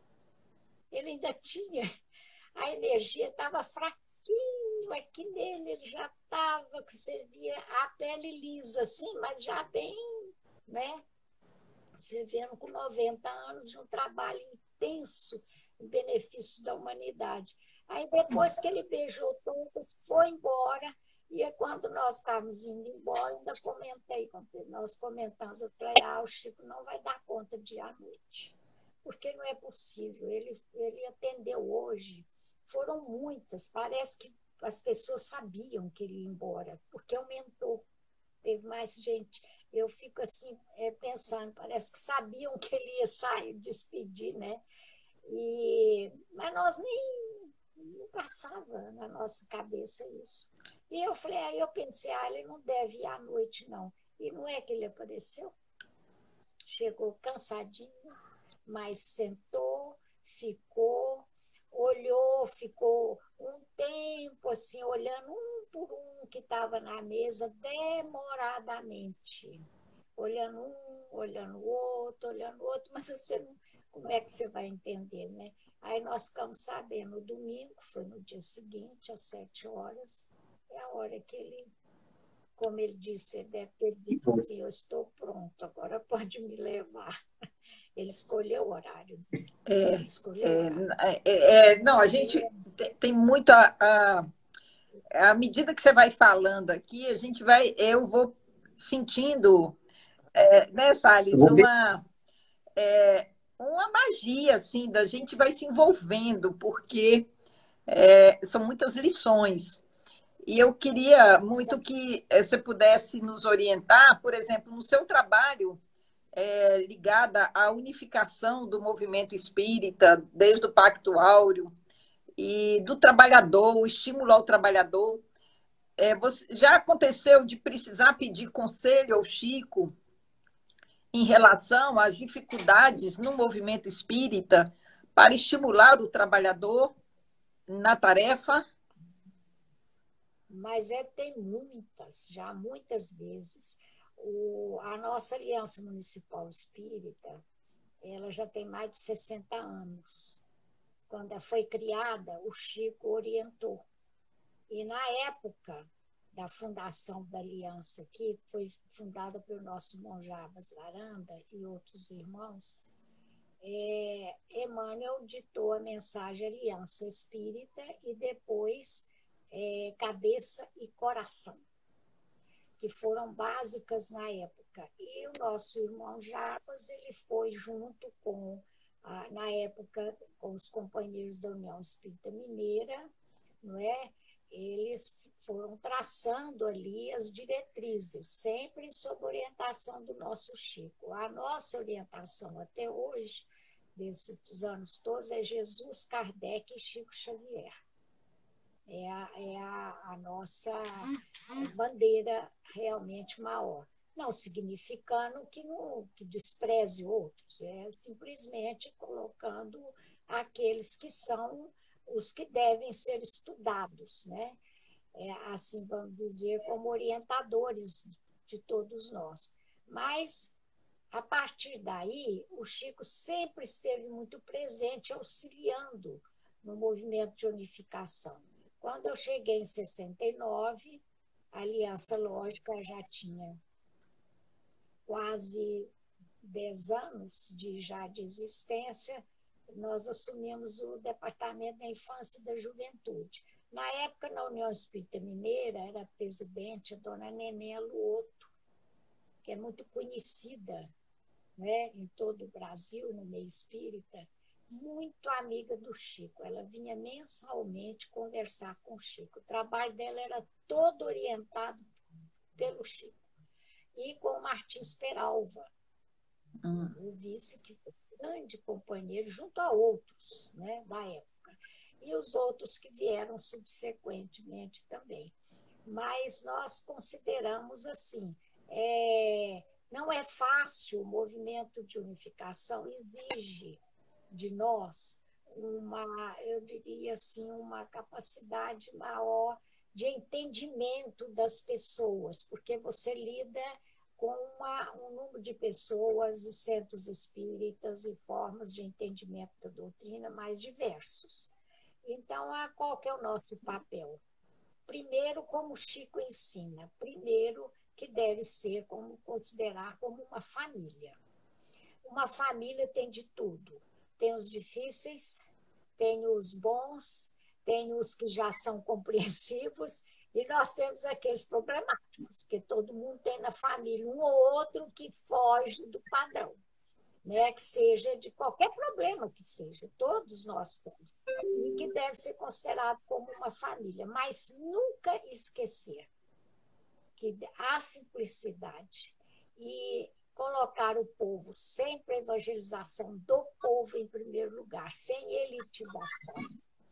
Ele ainda tinha, a energia estava fraquinha, aqui nele ele já estava, que você via a pele lisa, assim, mas já bem, né? Você vendo com noventa anos de um trabalho intenso em benefício da humanidade. Aí depois que ele beijou todas, foi embora, e quando nós estávamos indo embora, ainda comentei, nós comentamos, eu falei, ah, o Chico não vai dar conta de ir à noite, porque não é possível, ele, ele atendeu hoje, foram muitas, parece que as pessoas sabiam que ele ia embora, porque aumentou, teve mais gente. Eu fico assim, é, pensando, parece que sabiam que ele ia sair, despedir, né? E, mas nós nem, nem passava na nossa cabeça isso. E eu falei, aí eu pensei, ah, ele não deve ir à noite, não. E não é que ele apareceu? Chegou cansadinho, mas sentou, ficou, olhou, ficou um tempo assim, olhando um por um que estava na mesa, demoradamente. Olhando um, olhando o outro, olhando o outro, mas você não, como é que você vai entender, né? Aí nós ficamos sabendo, no domingo, foi no dia seguinte, às sete horas, é a hora que ele, como ele disse, ele deve ter dito assim, eu estou pronto, agora pode me levar. Ele escolheu o horário. É, Ele escolheu é, o horário. é, é, não, a gente tem, tem muito a, a, à medida que você vai falando aqui, a gente vai, eu vou sentindo, é, né, Salles, uma, é, uma magia, assim, da gente vai se envolvendo, porque é, são muitas lições. E eu queria muito que você pudesse nos orientar, por exemplo, no seu trabalho, é, ligada à unificação do movimento espírita, desde o Pacto Áureo, e do trabalhador, o estímulo ao trabalhador. É, você, já aconteceu de precisar pedir conselho ao Chico em relação às dificuldades no movimento espírita para estimular o trabalhador na tarefa? Mas é, tem muitas, já muitas vezes. O, a nossa Aliança Municipal Espírita, ela já tem mais de sessenta anos. Quando ela foi criada, o Chico orientou. E na época da fundação da Aliança, que foi fundada pelo nosso irmão Jabas Varanda e outros irmãos, é, Emmanuel ditou a mensagem Aliança Espírita e depois é, Cabeça e Coração, que foram básicas na época. E o nosso irmão Jabas, ele foi junto com, a, na época, com os companheiros da União Espírita Mineira, não é? Eles foram traçando ali as diretrizes, sempre sob orientação do nosso Chico. A nossa orientação até hoje, desses anos todos, é Jesus, Kardec e Chico Xavier. É a, é a, a nossa bandeira realmente maior. Não significando que, não, que despreze outros, é simplesmente colocando aqueles que são os que devem ser estudados, né? É, assim vamos dizer, como orientadores de todos nós. Mas, a partir daí, o Chico sempre esteve muito presente, auxiliando no movimento de unificação. Quando eu cheguei em sessenta e nove, a Aliança Lógica já tinha quase dez anos de, já de existência, nós assumimos o Departamento da Infância e da Juventude. Na época, na União Espírita Mineira, era presidente a dona Nenê Luoto, que que é muito conhecida, né, em todo o Brasil, no meio espírita, muito amiga do Chico. Ela vinha mensalmente conversar com o Chico. O trabalho dela era todo orientado pelo Chico. E com o Martins Peralva, hum. o vice, que foi um grande companheiro, junto a outros, né, da época. E os outros que vieram subsequentemente também. Mas nós consideramos assim, é, não é fácil, o movimento de unificação exige de nós uma, eu diria assim, uma capacidade maior de entendimento das pessoas, porque você lida com uma, um número de pessoas e centros espíritas e formas de entendimento da doutrina mais diversos. Então, qual que é o nosso papel? Primeiro, como o Chico ensina, primeiro que deve ser como considerar como uma família. Uma família tem de tudo. Tem os difíceis, tem os bons, tem os que já são compreensivos, e nós temos aqueles problemáticos, porque todo mundo tem na família um ou outro que foge do padrão, né? Que seja de qualquer problema que seja, todos nós temos, e que deve ser considerado como uma família, mas nunca esquecer que a simplicidade e colocar o povo sempre a evangelização do povo em primeiro lugar, sem elitização,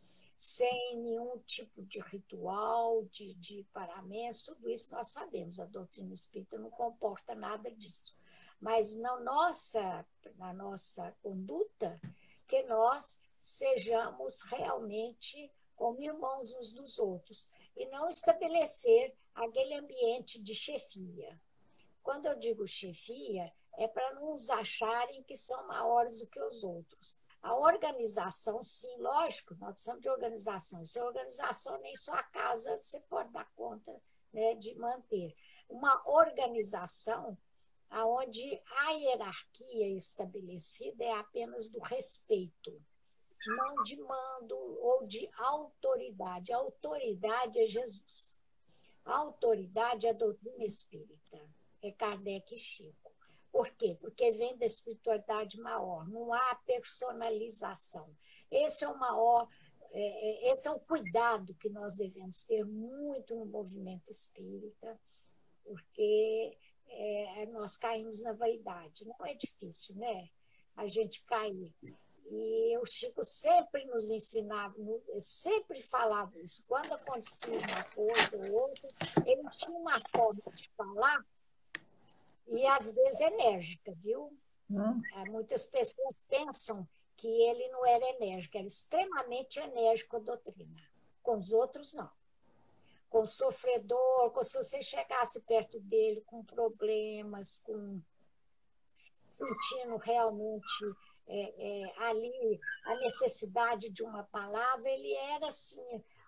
sem nenhum tipo de ritual, de, de paramentos, tudo isso nós sabemos, a doutrina espírita não comporta nada disso. Mas na nossa, na nossa conduta, que nós sejamos realmente como irmãos uns dos outros, e não estabelecer aquele ambiente de chefia. Quando eu digo chefia, é para não nos acharem que são maiores do que os outros. A organização, sim, lógico, nós precisamos de organização. Se a organização nem sua casa você pode dar conta, né, de manter. Uma organização onde a hierarquia estabelecida é apenas do respeito, não de mando ou de autoridade. A autoridade é Jesus. A autoridade é a doutrina espírita. É Kardec e Chico. Por quê? Porque vem da espiritualidade maior, não há personalização. Esse é o maior, é, esse é o cuidado que nós devemos ter muito no movimento espírita, porque é, nós caímos na vaidade. Não é difícil, né? A gente cair. E o Chico sempre nos ensinava, sempre falava isso. Quando acontecia uma coisa ou outra, ele tinha uma forma de falar e, às vezes, enérgica, viu? Hum. Muitas pessoas pensam que ele não era enérgico, era extremamente enérgico a doutrina. Com os outros, não. Com o sofredor, com, se você chegasse perto dele com problemas, com sentindo realmente é, é, ali a necessidade de uma palavra, ele era assim,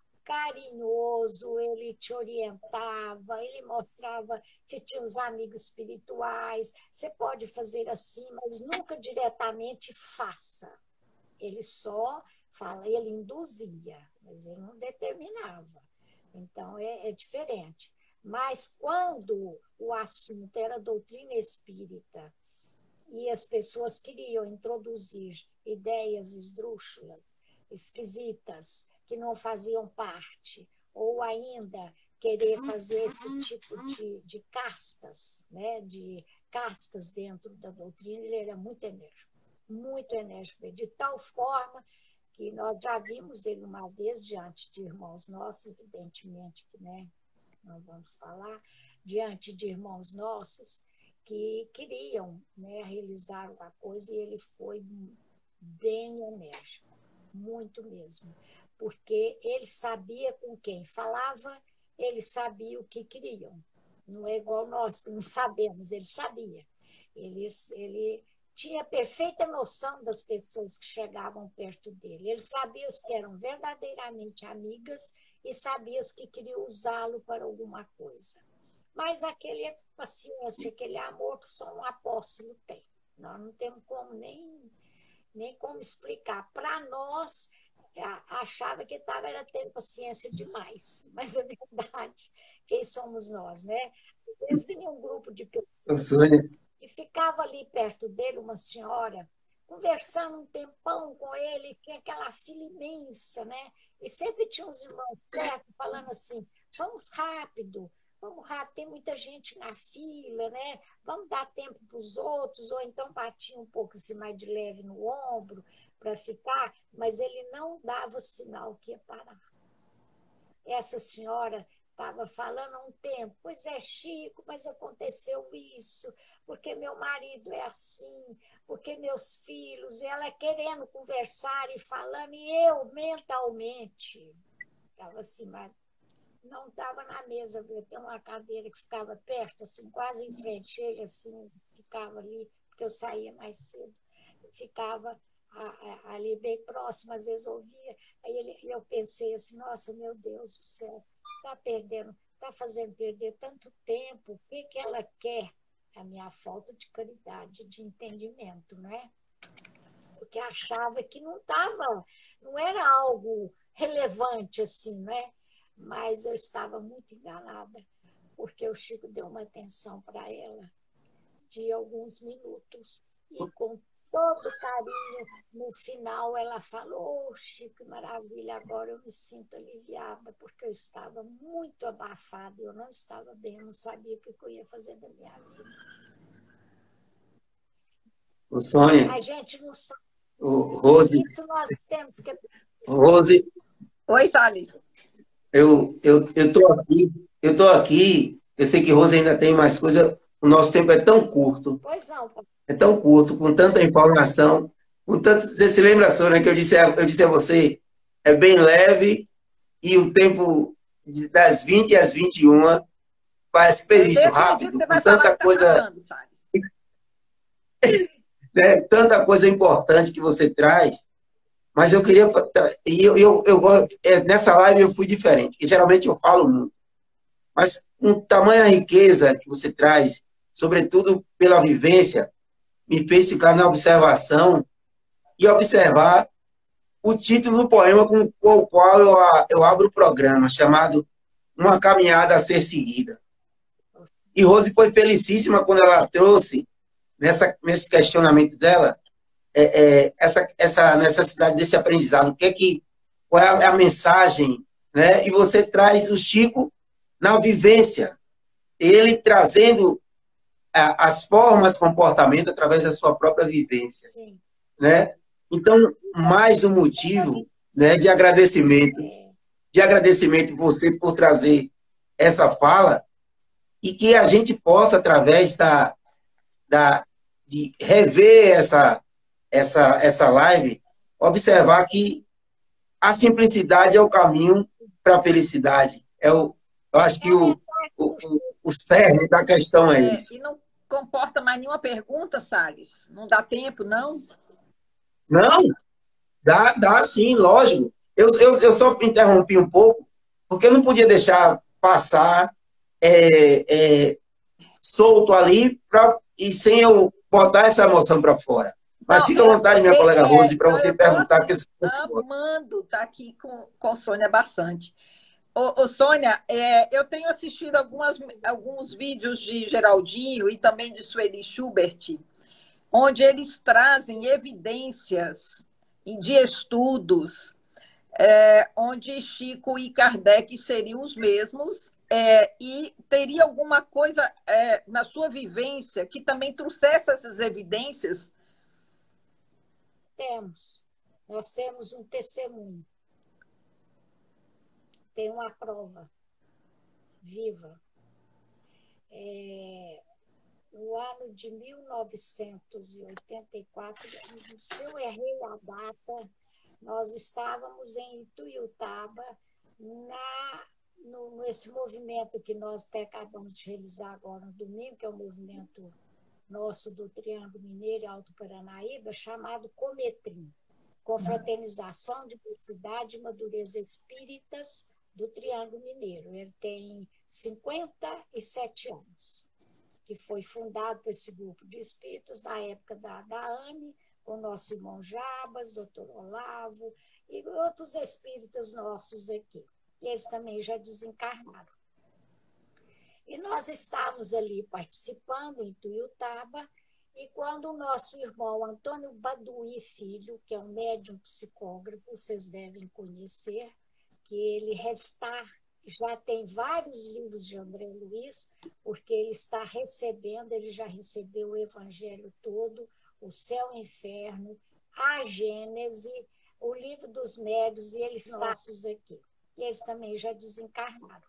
carinhoso, ele te orientava, ele mostrava que tinha os amigos espirituais, você pode fazer assim, mas nunca diretamente faça. Ele só fala, ele induzia, mas ele não determinava. Então, é, é diferente. Mas quando o assunto era doutrina espírita e as pessoas queriam introduzir ideias esdrúxulas, esquisitas, que não faziam parte, ou ainda querer fazer esse tipo de, de castas, né? de castas dentro da doutrina, ele era muito enérgico, muito enérgico, de tal forma que nós já vimos ele uma vez diante de irmãos nossos, evidentemente que, né, não vamos falar, diante de irmãos nossos que queriam, né, realizar uma coisa, e ele foi bem enérgico, muito mesmo, porque ele sabia com quem falava, ele sabia o que queriam. Não é igual nós que não sabemos, ele sabia. Ele, ele tinha perfeita noção das pessoas que chegavam perto dele. Ele sabia os que eram verdadeiramente amigas e sabia os que queriam usá-lo para alguma coisa. Mas aquele paciência, aquele amor que só um apóstolo tem. Nós não temos como nem, nem como explicar. Para nós, achava que estava era tendo paciência demais. Mas é verdade, quem somos nós, né? Eles vinham um grupo de pessoas e ficava ali perto dele uma senhora conversando um tempão com ele, que é aquela fila imensa, né? E sempre tinha uns irmãos perto falando assim, vamos rápido, vamos rápido, tem muita gente na fila, né? Vamos dar tempo para os outros, ou então batia um pouco assim, mais de leve no ombro para ficar, mas ele não dava sinal que ia parar. Essa senhora estava falando há um tempo, pois é, Chico, mas aconteceu isso, porque meu marido é assim, porque meus filhos, ela querendo conversar e falando, e eu mentalmente estava assim, mas não estava na mesa, eu tenho uma cadeira que ficava perto, assim, quase em frente, ele assim, ficava ali, porque eu saía mais cedo, ficava ali bem próximo, às vezes ouvia, aí ele, eu pensei assim, nossa, meu Deus do céu, está perdendo, está fazendo perder tanto tempo, o que, que ela quer? A minha falta de caridade, de entendimento, não é? Porque achava que não estava, não era algo relevante assim, né? Mas eu estava muito enganada, porque o Chico deu uma atenção para ela de alguns minutos, e com todo carinho, no final ela falou, oh, Chico, que maravilha, agora eu me sinto aliviada, porque eu estava muito abafada, eu não estava bem, eu não sabia o que eu ia fazer da minha vida. Ô, Sônia. A gente não sabe. Ô, Rose. Isso nós temos que... Rose. Oi, Salles. Eu eu eu tô aqui, eu tô aqui, eu sei que Rose ainda tem mais coisa, o nosso tempo é tão curto. Pois não. É tão curto, com tanta informação, com tanto, você se lembra, Sônia, que eu disse, a, eu disse a você, é bem leve e o tempo das vinte às vinte e uma parece que fez isso rápido, você com vai tanta falar que coisa, tá falando, sabe? né, tanta coisa importante que você traz, mas eu queria, e eu, eu, eu, eu, nessa live eu fui diferente, que geralmente eu falo muito, mas com tamanha riqueza que você traz, sobretudo pela vivência, me fez ficar na observação e observar o título do poema com o qual eu, eu abro o programa, chamado Uma Caminhada a Ser Seguida. E Rose foi felicíssima quando ela trouxe, nessa, nesse questionamento dela, é, é, essa, essa necessidade desse aprendizado. O que é que, qual é a, a mensagem, né? E você traz o Chico na vivência, ele trazendo as formas, comportamento através da sua própria vivência. Sim. Né? Então, mais um motivo, né, de agradecimento, de agradecimento você por trazer essa fala e que a gente possa, através da, da de rever essa, essa, essa live, observar que a simplicidade é o caminho para a felicidade. É o, eu acho que o, o, o cerne da questão é, é isso. E não comporta mais nenhuma pergunta, Salles? Não dá tempo, não? Não, dá, dá sim, lógico. Eu, eu, eu só interrompi um pouco, porque eu não podia deixar passar é, é, solto ali pra, e sem eu botar essa emoção para fora. Mas não, fica à vontade, minha é, colega Rose, para você perguntar. Eu estou amando estar aqui com, com Sônia bastante. Ô, ô, Sônia, é, eu tenho assistido algumas, alguns vídeos de Geraldinho e também de Sueli Schubert, onde eles trazem evidências de estudos, é, onde Chico e Kardec seriam os mesmos, é, e teria alguma coisa é, na sua vivência que também trouxesse essas evidências? Temos. Nós temos um testemunho. Tem uma prova viva. É, no ano de mil novecentos e oitenta e quatro, se eu errei a data, nós estávamos em Ituiutaba, na, no, nesse movimento que nós até acabamos de realizar agora no domingo, que é o movimento nosso do Triângulo Mineiro e Alto Paranaíba, chamado Cometrim, Confraternização de Mocidade e Madureza Espíritas do Triângulo Mineiro. Ele tem cinquenta e sete anos, que foi fundado por esse grupo de espíritas na época da, da A M E, com o nosso irmão Jabas, doutor Olavo, e outros espíritas nossos aqui. Eles também já desencarnaram. E nós estávamos ali participando em Ituiutaba, E quando o nosso irmão Antônio Baduí Filho, que é um médium psicógrafo, vocês devem conhecer, que ele está, já tem vários livros de André Luiz, porque ele está recebendo, ele já recebeu o Evangelho todo, o Céu e o Inferno, a Gênese, o Livro dos Médiuns, e ele está aqui. E eles também já desencarnaram.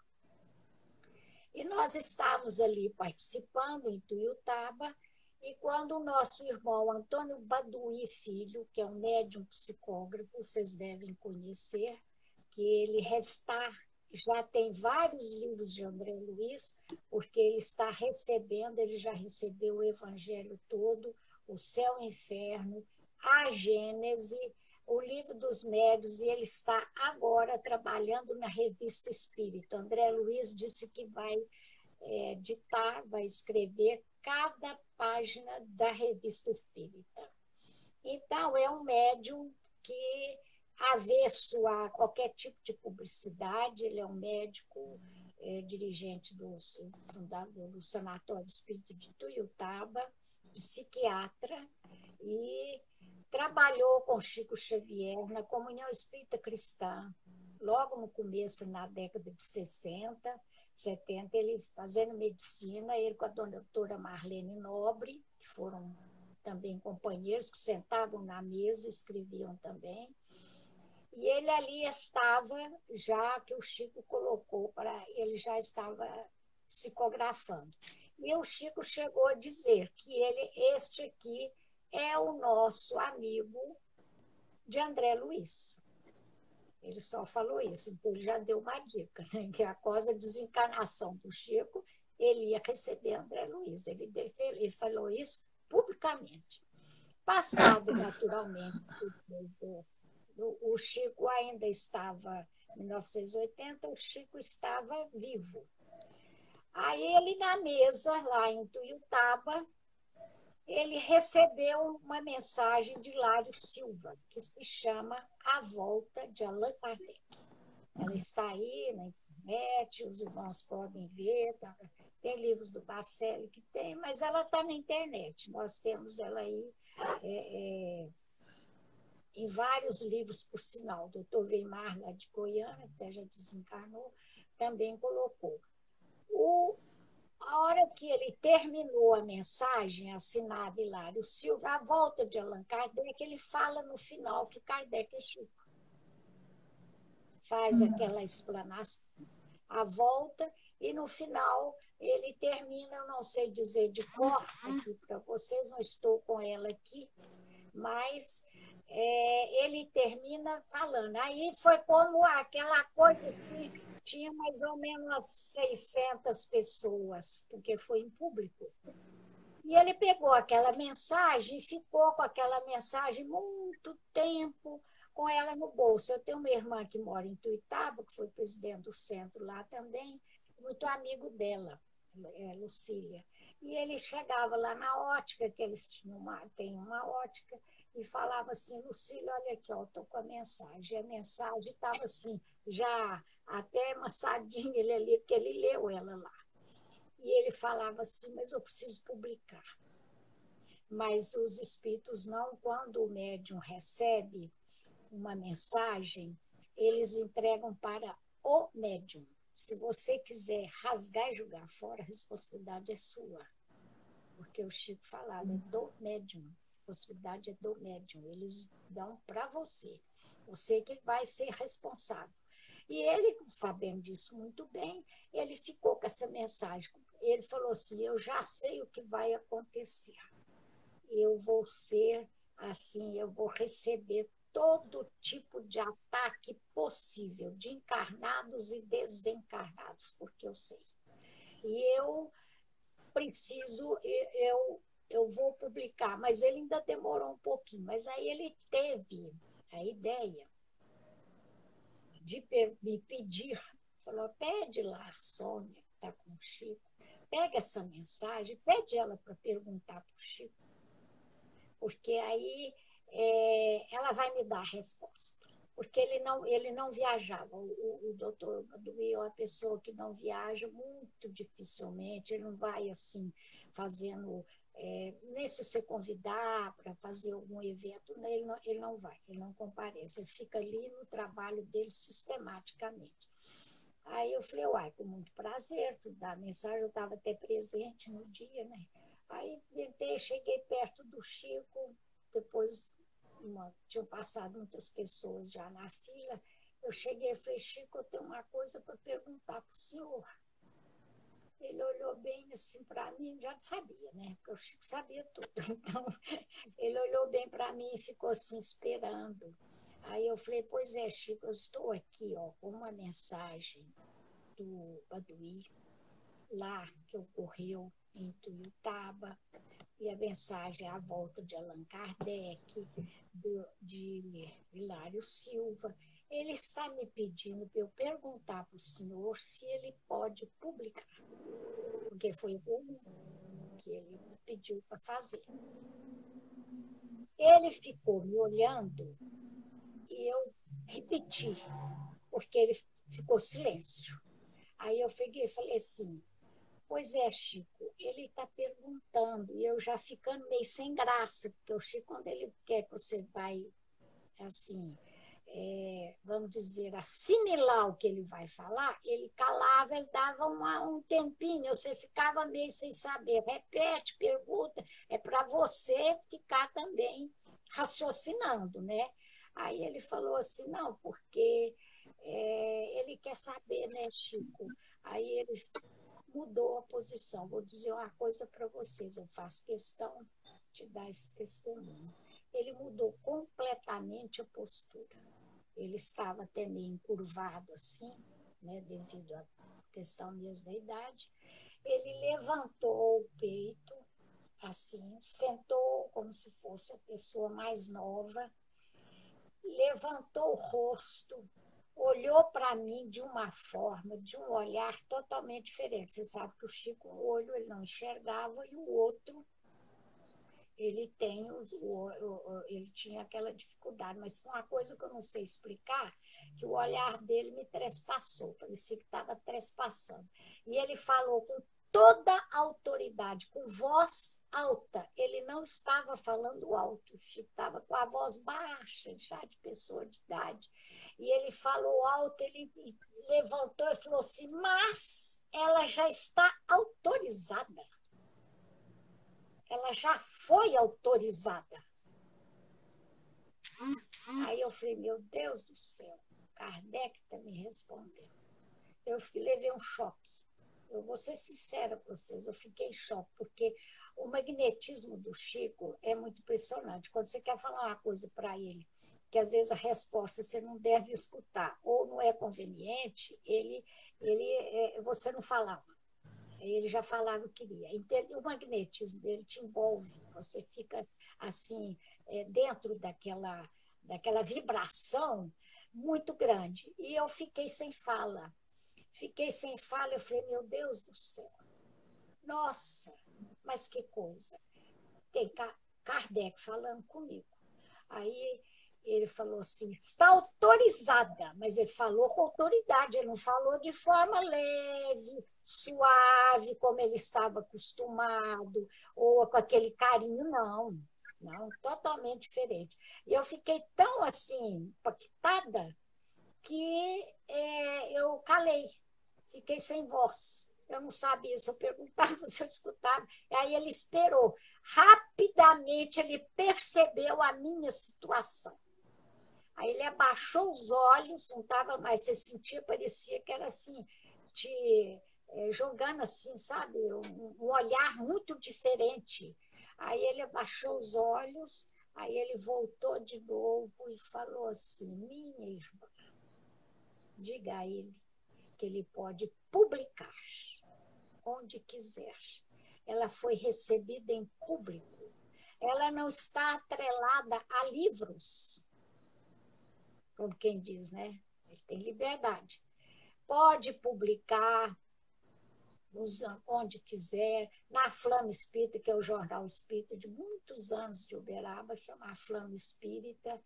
E nós estávamos ali participando em Tuiutaba, e quando o nosso irmão Antônio Baduí Filho, que é um médium psicógrafo, vocês devem conhecer, que ele está, já tem vários livros de André Luiz, porque ele está recebendo, ele já recebeu o Evangelho todo, o Céu e o Inferno, a Gênese, o Livro dos Médiuns, e ele está agora trabalhando na Revista Espírita. André Luiz disse que vai é, ditar, vai escrever cada página da Revista Espírita. Então, é um médium que, avesso a qualquer tipo de publicidade, ele é um médico é, dirigente do, fundador do Sanatório Espírita de Tuiutaba, psiquiatra, e trabalhou com Chico Xavier na Comunhão Espírita Cristã, logo no começo, na década de sessenta, setenta, ele fazendo medicina, ele com a doutora Marlene Nobre, que foram também companheiros, que sentavam na mesa, escreviam também. E ele ali estava, já que o Chico colocou, para ele já estava psicografando. E o Chico chegou a dizer que ele, este aqui é o nosso amigo de André Luiz. Ele só falou isso, então ele já deu uma dica, né? Que a coisa desencarnação do Chico, ele ia receber André Luiz. Ele, ele falou isso publicamente. Passado, naturalmente, o Chico ainda estava, em mil novecentos e oitenta, o Chico estava vivo. Aí ele, na mesa, lá em Tuiutaba, ele recebeu uma mensagem de Lário Silva, que se chama A Volta de Allan Kardec. Ela está aí na internet, os irmãos podem ver, tá? Tem livros do Bacelli que tem, mas ela está na internet. Nós temos ela aí é, é, em vários livros, por sinal. O doutor Weimar, lá de Goiânia, até já desencarnou, também colocou. O A hora que ele terminou a mensagem, assinada Hilário Silva, a volta de Allan Kardec, ele fala no final que Kardec é Chico. Faz aquela explanação, a volta, e no final ele termina, eu não sei dizer de cor aqui para vocês, não estou com ela aqui, mas é, ele termina falando. Aí foi como aquela coisa assim, tinha mais ou menos umas seiscentas pessoas, porque foi em público. E ele pegou aquela mensagem e ficou com aquela mensagem muito tempo com ela no bolso. Eu tenho uma irmã que mora em Tuiutaba, que foi presidente do centro lá também, muito amigo dela, é, Lucília. E ele chegava lá na ótica, que eles tinham uma, tem uma ótica, e falava assim, Lucília, olha aqui, ó, estou com a mensagem. E a mensagem estava assim, já até amassadinha ele ali, porque ele leu ela lá. E ele falava assim, mas eu preciso publicar. Mas os espíritos não, quando o médium recebe uma mensagem, eles entregam para o médium. Se você quiser rasgar e jogar fora, a responsabilidade é sua. Porque o Chico falava, é do médium. A responsabilidade é do médium. Eles dão para você. Você que vai ser responsável. E ele, sabendo disso muito bem, ele ficou com essa mensagem. Ele falou assim, eu já sei o que vai acontecer. Eu vou ser assim, eu vou receber todo tipo de ataque possível, de encarnados e desencarnados, porque eu sei. E eu preciso, eu, eu vou publicar, mas ele ainda demorou um pouquinho. Mas aí ele teve a ideia de me pedir, falou, pede lá a Sônia, que está com o Chico, pega essa mensagem, pede ela para perguntar para o Chico, porque aí é, ela vai me dar a resposta. Porque ele não, ele não viajava. O, o, o doutor Baduí é uma pessoa que não viaja muito dificilmente, ele não vai assim, fazendo É, nem se você convidar para fazer algum evento, ele não, ele não vai, ele não comparece, ele fica ali no trabalho dele sistematicamente. Aí eu falei, uai, com muito prazer, tu dá a mensagem, eu estava até presente no dia, né? Aí tentei, cheguei perto do Chico, depois uma, tinham passado muitas pessoas já na fila, eu cheguei e falei, Chico, eu tenho uma coisa para perguntar para o senhor. Ele olhou bem assim para mim, já sabia, né? Porque o Chico sabia tudo. Então, ele olhou bem para mim e ficou assim esperando. Aí eu falei, pois é, Chico, eu estou aqui ó, com uma mensagem do Baduí, lá que ocorreu em Tuiutaba, e a mensagem é a volta de Allan Kardec, do, de Hilário Silva. Ele está me pedindo para eu perguntar para o senhor se ele pode publicar, porque foi o que ele me pediu para fazer. Ele ficou me olhando e eu repeti, porque ele ficou silêncio. Aí eu peguei e falei assim, pois é, Chico, ele está perguntando, e eu já ficando meio sem graça, porque o Chico, quando ele quer que você vai, assim, é, vamos dizer, assimilar o que ele vai falar, ele calava, ele dava uma, um tempinho, você ficava meio sem saber, repete, pergunta, é para você ficar também raciocinando, né? Aí ele falou assim, não, porque é, ele quer saber, né, Chico? Aí ele mudou a posição. Vou dizer uma coisa para vocês, eu faço questão de dar esse testemunho. Ele mudou completamente a postura. Ele estava até meio encurvado assim, né, devido à questão mesmo da idade. Ele levantou o peito, assim, sentou como se fosse a pessoa mais nova, levantou o rosto, olhou para mim de uma forma, de um olhar totalmente diferente. Você sabe que o Chico, o olho ele não enxergava e o outro, ele tem o, o, ele tinha aquela dificuldade, mas uma coisa que eu não sei explicar, que o olhar dele me trespassou, parecia que estava trespassando. E ele falou com toda a autoridade, com voz alta. Ele não estava falando alto, o Chico estava com a voz baixa, já de pessoa de idade. E ele falou alto, ele levantou e falou assim, mas ela já está autorizada. Ela já foi autorizada. Aí eu falei, meu Deus do céu, Kardec está me respondendo. Eu levei um choque. Eu vou ser sincera para vocês, eu fiquei em choque, porque o magnetismo do Chico é muito impressionante. Quando você quer falar uma coisa para ele, que às vezes a resposta você não deve escutar, ou não é conveniente, ele, ele, você não falava. Ele já falava o que queria. O magnetismo dele te envolve, você fica assim, dentro daquela, daquela vibração muito grande. E eu fiquei sem fala. Fiquei sem fala, eu falei, meu Deus do céu. Nossa, mas que coisa. Tem Kardec falando comigo. Aí ele falou assim, está autorizada, mas ele falou com autoridade, ele não falou de forma leve, suave, como ele estava acostumado, ou com aquele carinho, não. Não, totalmente diferente. E eu fiquei tão assim, impactada, que é, eu calei, fiquei sem voz. Eu não sabia se eu perguntava, se eu escutava. Aí ele esperou. Rapidamente ele percebeu a minha situação. Aí ele abaixou os olhos, não estava mais, você sentia, parecia que era assim, te é, jogando assim, sabe? Um, um olhar muito diferente. Aí ele abaixou os olhos, aí ele voltou de novo e falou assim, minha irmã, diga a ele que ele pode publicar onde quiser. Ela foi recebida em público. Ela não está atrelada a livros, como quem diz, né? Ele tem liberdade. Pode publicar onde quiser, na Flama Espírita, que é o jornal espírita de muitos anos de Uberaba, chama Flama Espírita,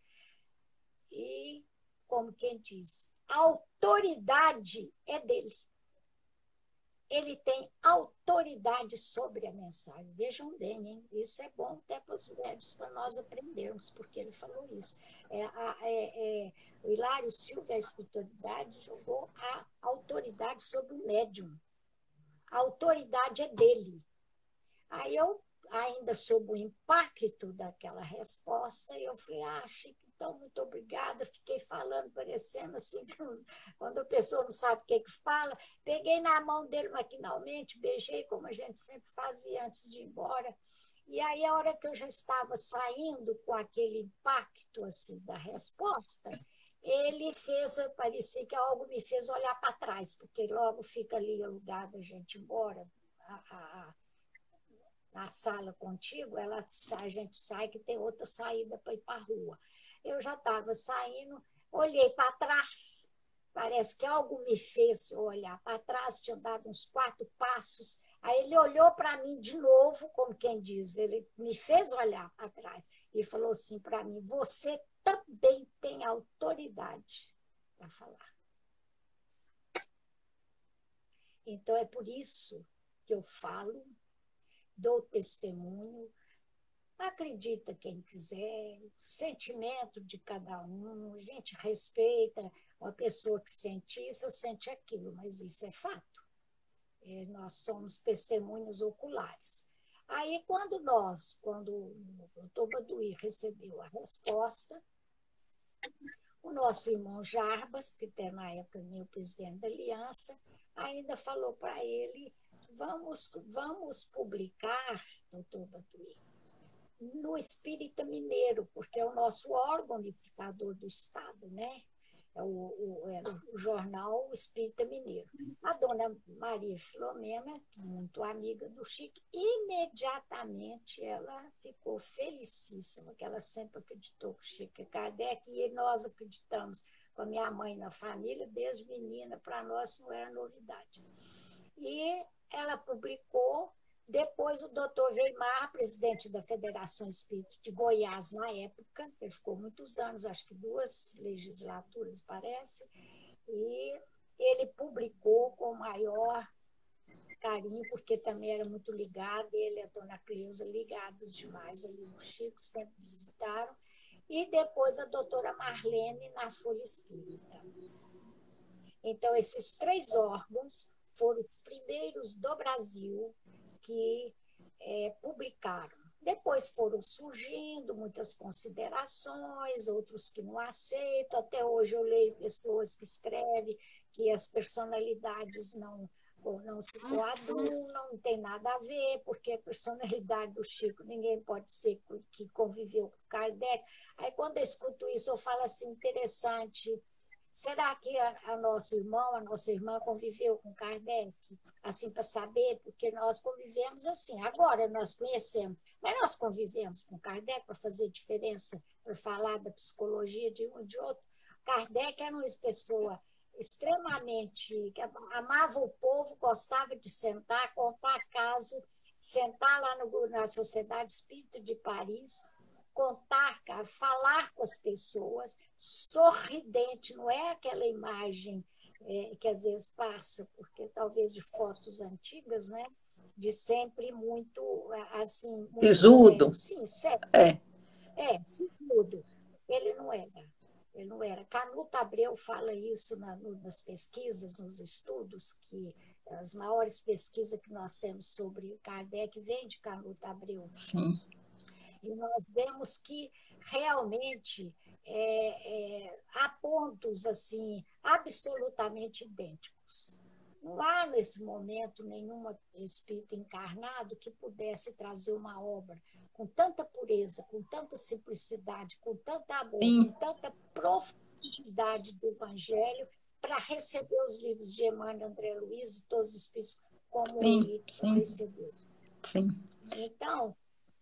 e, como quem diz, a autoridade é dele. Ele tem autoridade autoridade sobre a mensagem. Vejam bem, hein? Isso é bom até para os médios, para nós aprendermos, porque ele falou isso. É, a, é, é, o Hilário Silva, a espiritualidade, jogou a autoridade sobre o médium. A autoridade é dele. Aí eu, ainda sob o impacto daquela resposta, eu falei, ah, Chico, então, muito obrigada. Fiquei falando, parecendo assim, quando a pessoa não sabe o que, que fala. Peguei na mão dele maquinalmente, beijei, como a gente sempre fazia antes de ir embora. E aí, a hora que eu já estava saindo com aquele impacto assim, da resposta, ele fez, parecia que algo me fez olhar para trás, porque logo fica ali o lugar da gente ir embora, a, a, a, na sala contigo, ela, a gente sai que tem outra saída para ir para a rua. Eu já estava saindo, olhei para trás, parece que algo me fez olhar para trás, tinha dado uns quatro passos, aí ele olhou para mim de novo, como quem diz, ele me fez olhar para trás e falou assim para mim, você também tem autoridade para falar. Então é por isso que eu falo, dou testemunho, acredita quem quiser, o sentimento de cada um, a gente respeita uma pessoa que sente isso ou sente aquilo, mas isso é fato. É, nós somos testemunhos oculares. Aí, quando nós, quando o doutor Baduí recebeu a resposta, o nosso irmão Jarbas, que até na época meu presidente da aliança, ainda falou para ele, vamos, vamos publicar, doutor Baduí, no Espírita Mineiro, porque é o nosso órgão unificador do Estado, né? É o, o, é o jornal Espírita Mineiro. A dona Maria Filomena, muito amiga do Chico, imediatamente ela ficou felicíssima, que ela sempre acreditou que o Chico é Kardec, e nós acreditamos com a minha mãe na família, desde menina, para nós não era novidade. E ela publicou. Depois, o doutor Weimar, presidente da Federação Espírita de Goiás, na época, ele ficou muitos anos, acho que duas legislaturas, parece, e ele publicou com o maior carinho, porque também era muito ligado, ele e a dona Cleusa ligados demais ali no Chico, sempre visitaram, e depois a doutora Marlene na Folha Espírita. Então, esses três órgãos foram os primeiros do Brasil que é, publicaram. Depois foram surgindo muitas considerações, outros que não aceitam. Até hoje eu leio pessoas que escrevem que as personalidades não, não se coadunam, não tem nada a ver, porque a personalidade do Chico, ninguém pode ser que conviveu com Kardec. Aí, quando eu escuto isso, eu falo assim, interessante. Será que a, a nosso irmão, a nossa irmã conviveu com Kardec? Assim, para saber, porque nós convivemos assim. Agora nós conhecemos, mas nós convivemos com Kardec para fazer diferença, para falar da psicologia de um e de outro. Kardec era uma pessoa extremamente, que amava o povo, gostava de sentar, contar caso, sentar lá no, na Sociedade Espírita de Paris, contar, falar com as pessoas, sorridente, não é aquela imagem é, que às vezes passa, porque talvez de fotos antigas, né? De sempre muito, assim... Muito sisudo. Sério. Sim, sério. É. É, sisudo. Ele não era. Ele não era. Canuto Abreu fala isso na, no, nas pesquisas, nos estudos, que as maiores pesquisas que nós temos sobre Kardec vêm de Canuto Abreu. Sim. E nós vemos que realmente é, é, há pontos assim, absolutamente idênticos. Não há, nesse momento, nenhum espírito encarnado que pudesse trazer uma obra com tanta pureza, com tanta simplicidade, com tanta amor, Sim. com tanta profundidade do Evangelho, para receber os livros de Emmanuel, André Luiz e todos os espíritos como sim, ele sim. recebeu. Sim. Então,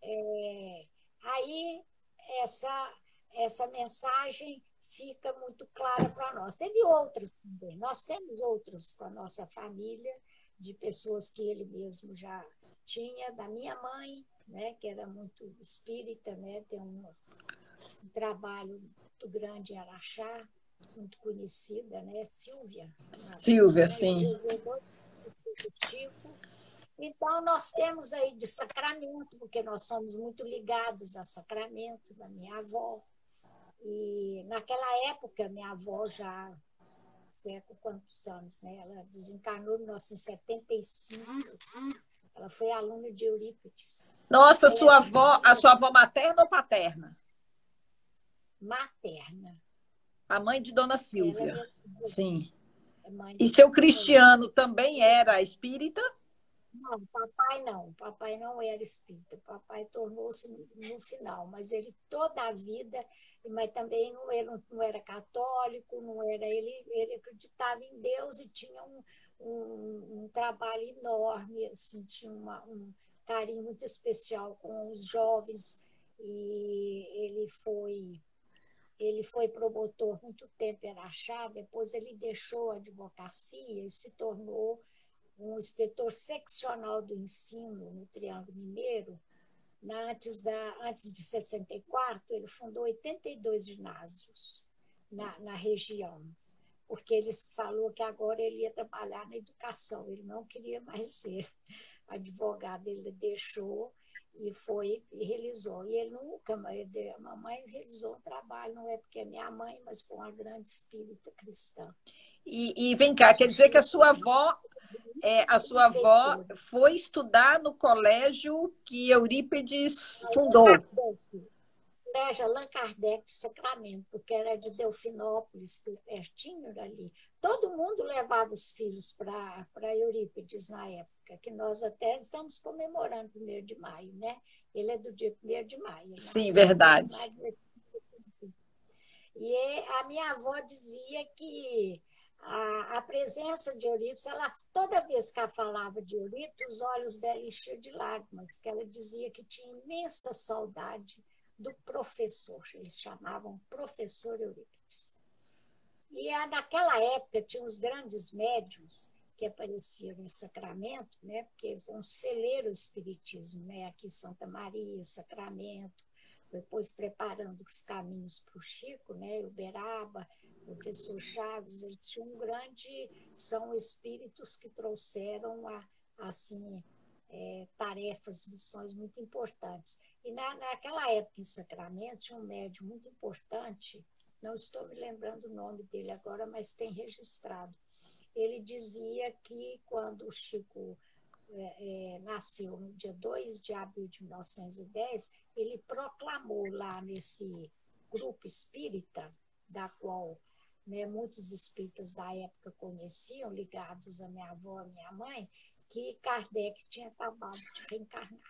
é, aí essa, essa mensagem fica muito clara para nós. Teve outras também, nós temos outras com a nossa família, de pessoas que ele mesmo já tinha, da minha mãe, né, que era muito espírita, né, tem um, um trabalho muito grande em Araxá, muito conhecida, né, Silvia. Silvia, né, sim. escreveu dois livros do Chico. Então, nós temos aí de Sacramento, porque nós somos muito ligados a Sacramento, da minha avó. E naquela época, minha avó já, certo, quantos anos, né? Ela desencarnou em mil novecentos e setenta e cinco. Ela foi aluna de Eurípides. Nossa, Ela sua avó, a sua avó materna ou paterna? Materna. A mãe de Dona Silvia. Ela é Sim. mãe E de seu Dona Cristiano também era espírita? Não, papai não. Papai não era espírita. Papai tornou-se no, no final, mas ele toda a vida, mas também não era, não era católico, não era ele, ele acreditava em Deus e tinha um, um, um trabalho enorme, assim, tinha uma, um carinho muito especial com os jovens e ele foi ele foi promotor muito tempo em Araxá, depois ele deixou a advocacia e se tornou um inspetor seccional do ensino no Triângulo Mineiro. Na, antes, da, antes de sessenta e quatro, ele fundou oitenta e dois ginásios na, na região, porque ele falou que agora ele ia trabalhar na educação, ele não queria mais ser advogado, ele deixou e foi e realizou. E ele nunca, a mamãe realizou um trabalho, não é porque é minha mãe, mas foi uma grande espírita cristã. E, e vem cá, quer dizer que a sua avó, é, a sua avó foi estudar no colégio que Eurípides fundou? Colégio Allan Kardec de Sacramento, porque era de Delfinópolis, pertinho dali. Todo mundo levava os filhos para Eurípides na época, que nós até estamos comemorando primeiro de maio, né? Ele é do dia primeiro de maio. Sim, verdade. E a minha avó dizia que a, a presença de Eurípides, ela, toda vez que ela falava de Eurípides, os olhos dela enchiam de lágrimas, que ela dizia que tinha imensa saudade do professor, eles chamavam professor Eurípides. E naquela época tinha os grandes médiuns que apareciam em Sacramento, né, porque vão celeiro o espiritismo, né, aqui em Santa Maria, Sacramento, depois preparando os caminhos para o Chico, né, Uberaba, o professor Chaves, eles tinham um grande, são espíritos que trouxeram a, assim, é, tarefas, missões muito importantes. E na, naquela época em Sacramento tinha um médium muito importante, não estou me lembrando o nome dele agora, mas tem registrado. Ele dizia que quando o Chico é, é, nasceu no dia dois de abril de mil novecentos e dez, ele proclamou lá nesse grupo espírita, da qual, né, muitos espíritas da época conheciam, ligados a minha avó e minha mãe, que Kardec tinha acabado de reencarnar.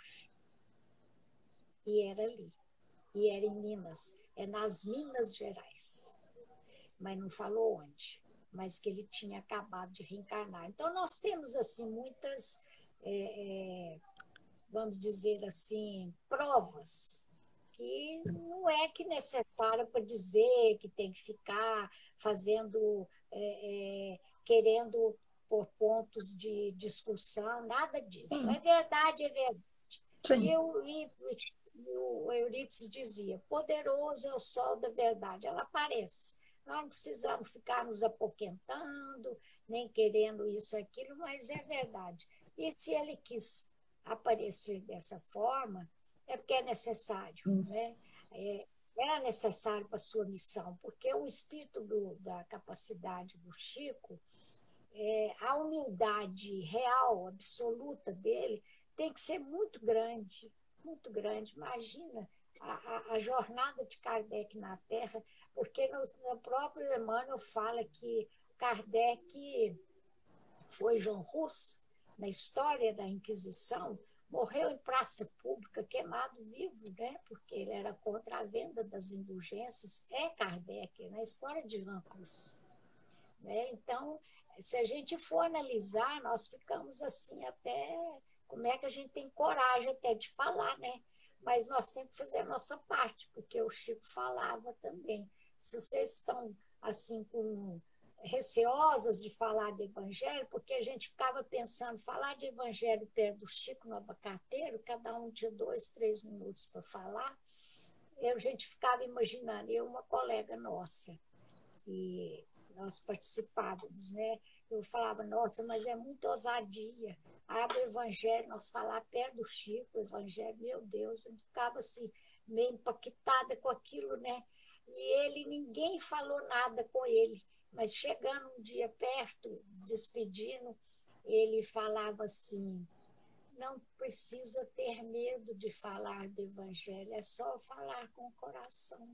E era ali. E era em Minas, é nas Minas Gerais. Mas não falou onde, mas que ele tinha acabado de reencarnar. Então, nós temos, assim, muitas, é, é, vamos dizer assim, provas, que não é que necessário para dizer que tem que ficar fazendo, é, é, querendo por pontos de discussão, nada disso. Sim. É verdade, é verdade. Sim. E eu, e, o Eurípides dizia, poderoso é o sol da verdade, ela aparece. Nós não precisamos ficar nos apoquentando, nem querendo isso ou aquilo, mas é verdade. E se ele quis aparecer dessa forma, é porque é necessário, hum. né? É, era necessário para a sua missão, porque o espírito do, da capacidade do Chico, é, a humildade real, absoluta dele, tem que ser muito grande, muito grande. Imagina a, a, a jornada de Kardec na Terra, porque no, no próprio Emmanuel fala que Kardec foi João Hus, na história da Inquisição, morreu em praça pública, queimado vivo, né? Porque ele era contra a venda das indulgências. É Kardec, na história de João Hus. Né? Então, se a gente for analisar, nós ficamos assim até... Como é que a gente tem coragem até de falar, né? Mas nós temos que fazer a nossa parte, porque o Chico falava também. Se vocês estão, assim, com receosas de falar de evangelho, porque a gente ficava pensando, falar de evangelho perto do Chico no abacateiro, cada um tinha dois, três minutos para falar, eu, a gente ficava imaginando, eu uma colega nossa, que nós participávamos, né? Eu falava, nossa, mas é muita ousadia. Abre o evangelho, nós falar perto do Chico, o evangelho, meu Deus, eu ficava assim, meio impactada com aquilo, né? E ele, ninguém falou nada com ele, mas chegando um dia perto, despedindo, ele falava assim, não precisa ter medo de falar do evangelho, é só falar com o coração.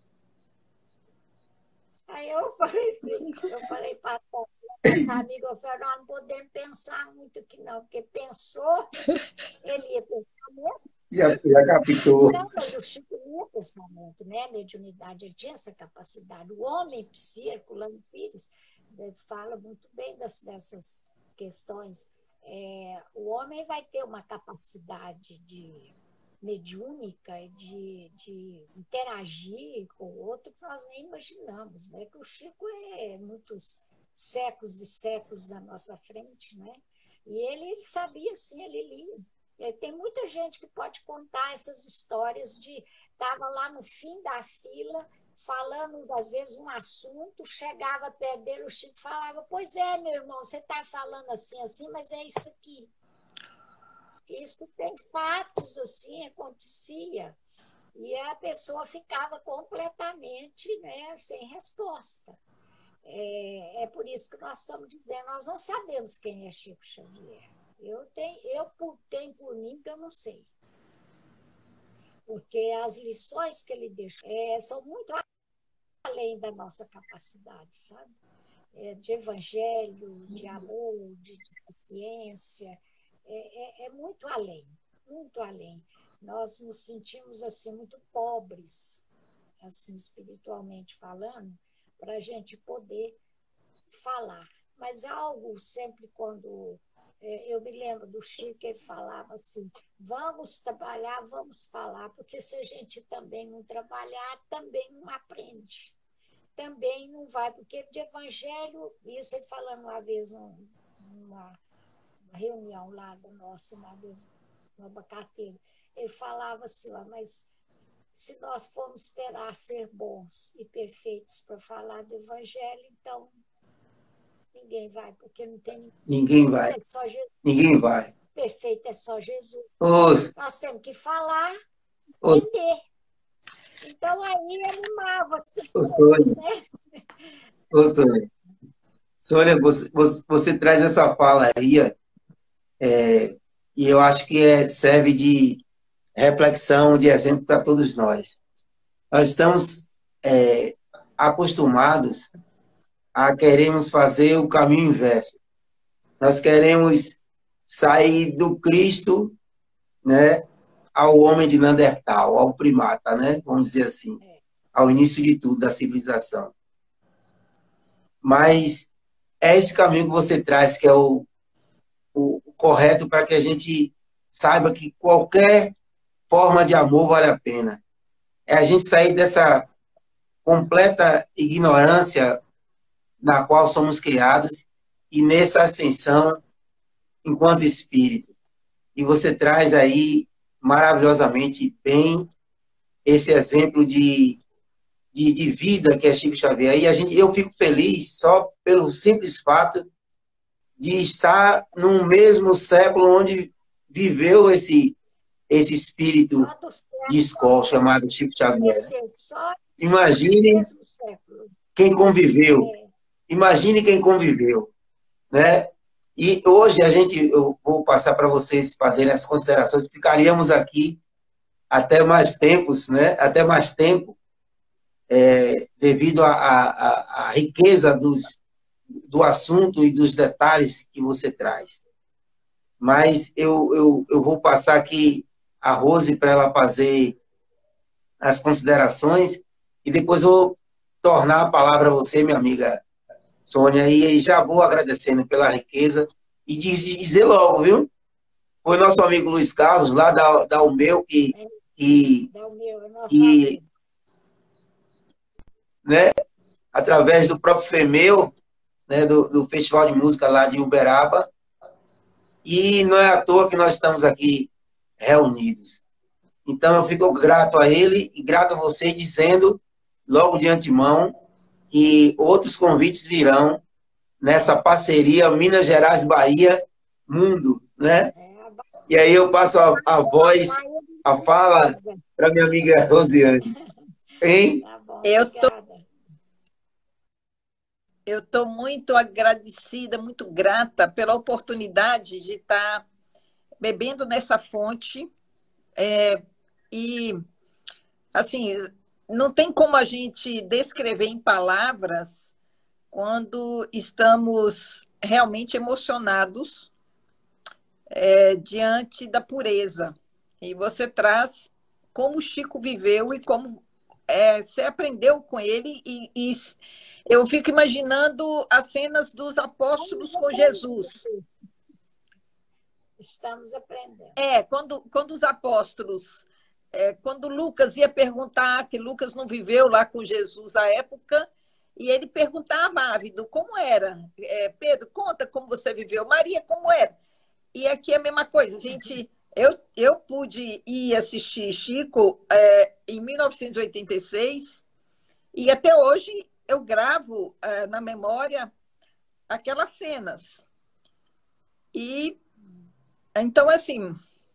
Aí eu falei, eu falei para essa amiga, eu falei, nós não podemos pensar muito aqui não, porque pensou, ele ia pensar mesmo. Já, já captou. Não, mas o Chico ia pensar muito, né? A mediunidade, ele tinha essa capacidade. O homem psíquico, Lando Pires, fala muito bem das, dessas questões. É, o homem vai ter uma capacidade de mediúnica, de, de interagir com o outro que nós nem imaginamos, né? Que o Chico é muitos séculos e séculos na nossa frente, né? E ele, ele sabia, sim, ele lia. E tem muita gente que pode contar essas histórias de estava lá no fim da fila, falando, às vezes, um assunto, chegava perto dele, o Chico falava, pois é, meu irmão, você está falando assim, assim, mas é isso aqui. Isso tem fatos, assim, acontecia. E a pessoa ficava completamente, né, sem resposta. É, é por isso que nós estamos dizendo, nós não sabemos quem é Chico Xavier. Eu tenho, eu tenho por mim que eu não sei. Porque as lições que ele deixou é, são muito além da nossa capacidade, sabe? É, de evangelho, de amor, de, de paciência. É, é, é muito além, muito além. Nós nos sentimos assim muito pobres, assim espiritualmente falando, para a gente poder falar. Mas algo sempre quando é, eu me lembro do Chico, ele falava assim, vamos trabalhar, vamos falar, porque se a gente também não trabalhar, também não aprende. Também não vai, porque de evangelho, isso ele falando uma vez num, numa reunião lá da nossa, lá do, no Abacateiro, ele falava assim, ó, mas se nós formos esperar ser bons e perfeitos para falar do evangelho, então ninguém vai, porque não tem ninguém vai. É só Jesus. Ninguém vai. Perfeito é só Jesus. Os, nós temos que falar, os, entender. Então aí animava as pessoas, né? Ô, Sônia, Sônia, você, você, você traz essa fala aí, é, e eu acho que é, serve de reflexão, de exemplo para todos nós. Nós estamos é, acostumados a queremos fazer o caminho inverso. Nós queremos sair do Cristo, né, ao homem de Neandertal, ao primata, né, vamos dizer assim, ao início de tudo, da civilização. Mas é esse caminho que você traz, que é o, o, o correto para que a gente saiba que qualquer forma de amor vale a pena. É a gente sair dessa completa ignorância na qual somos criados e nessa ascensão enquanto espírito. E você traz aí maravilhosamente bem esse exemplo de, de, de vida que é Chico Xavier. E a gente, eu fico feliz só pelo simples fato de estar no mesmo século onde viveu esse, esse espírito de escola chamado Chico Xavier. Imagine quem conviveu. Imagine quem conviveu, né? E hoje a gente, eu vou passar para vocês fazerem as considerações, ficaríamos aqui até mais tempos, né? Até mais tempo, é, devido à riqueza dos, do assunto e dos detalhes que você traz. Mas eu, eu, eu vou passar aqui a Rose para ela fazer as considerações e depois vou tornar a palavra a você, minha amiga Sônia, e já vou agradecendo pela riqueza e dizer logo, viu? Foi nosso amigo Luiz Carlos, lá da, da Umeu, que, que, que né, através do próprio FEMEU, né, do, do Festival de Música lá de Uberaba, e não é à toa que nós estamos aqui reunidos. Então, eu fico grato a ele e grato a você, dizendo, logo de antemão, que outros convites virão nessa parceria Minas Gerais, Bahia, Mundo, né? E aí eu passo a, a voz, a fala para minha amiga Rosiane. Hein? Eu tô, eu estou muito agradecida, muito grata pela oportunidade de estar bebendo nessa fonte. É, e, assim, não tem como a gente descrever em palavras quando estamos realmente emocionados é, diante da pureza. E você traz como o Chico viveu e como é, você aprendeu com ele. E, e eu fico imaginando as cenas dos apóstolos com Jesus. Estamos aprendendo. É, quando, quando os apóstolos, é, quando Lucas ia perguntar, que Lucas não viveu lá com Jesus à época, e ele perguntava ávido como era. É, Pedro, conta como você viveu. Maria, como era? E aqui é a mesma coisa. Gente, eu, eu pude ir assistir Chico é, em mil novecentos e oitenta e seis e até hoje eu gravo é, na memória aquelas cenas. E então, assim,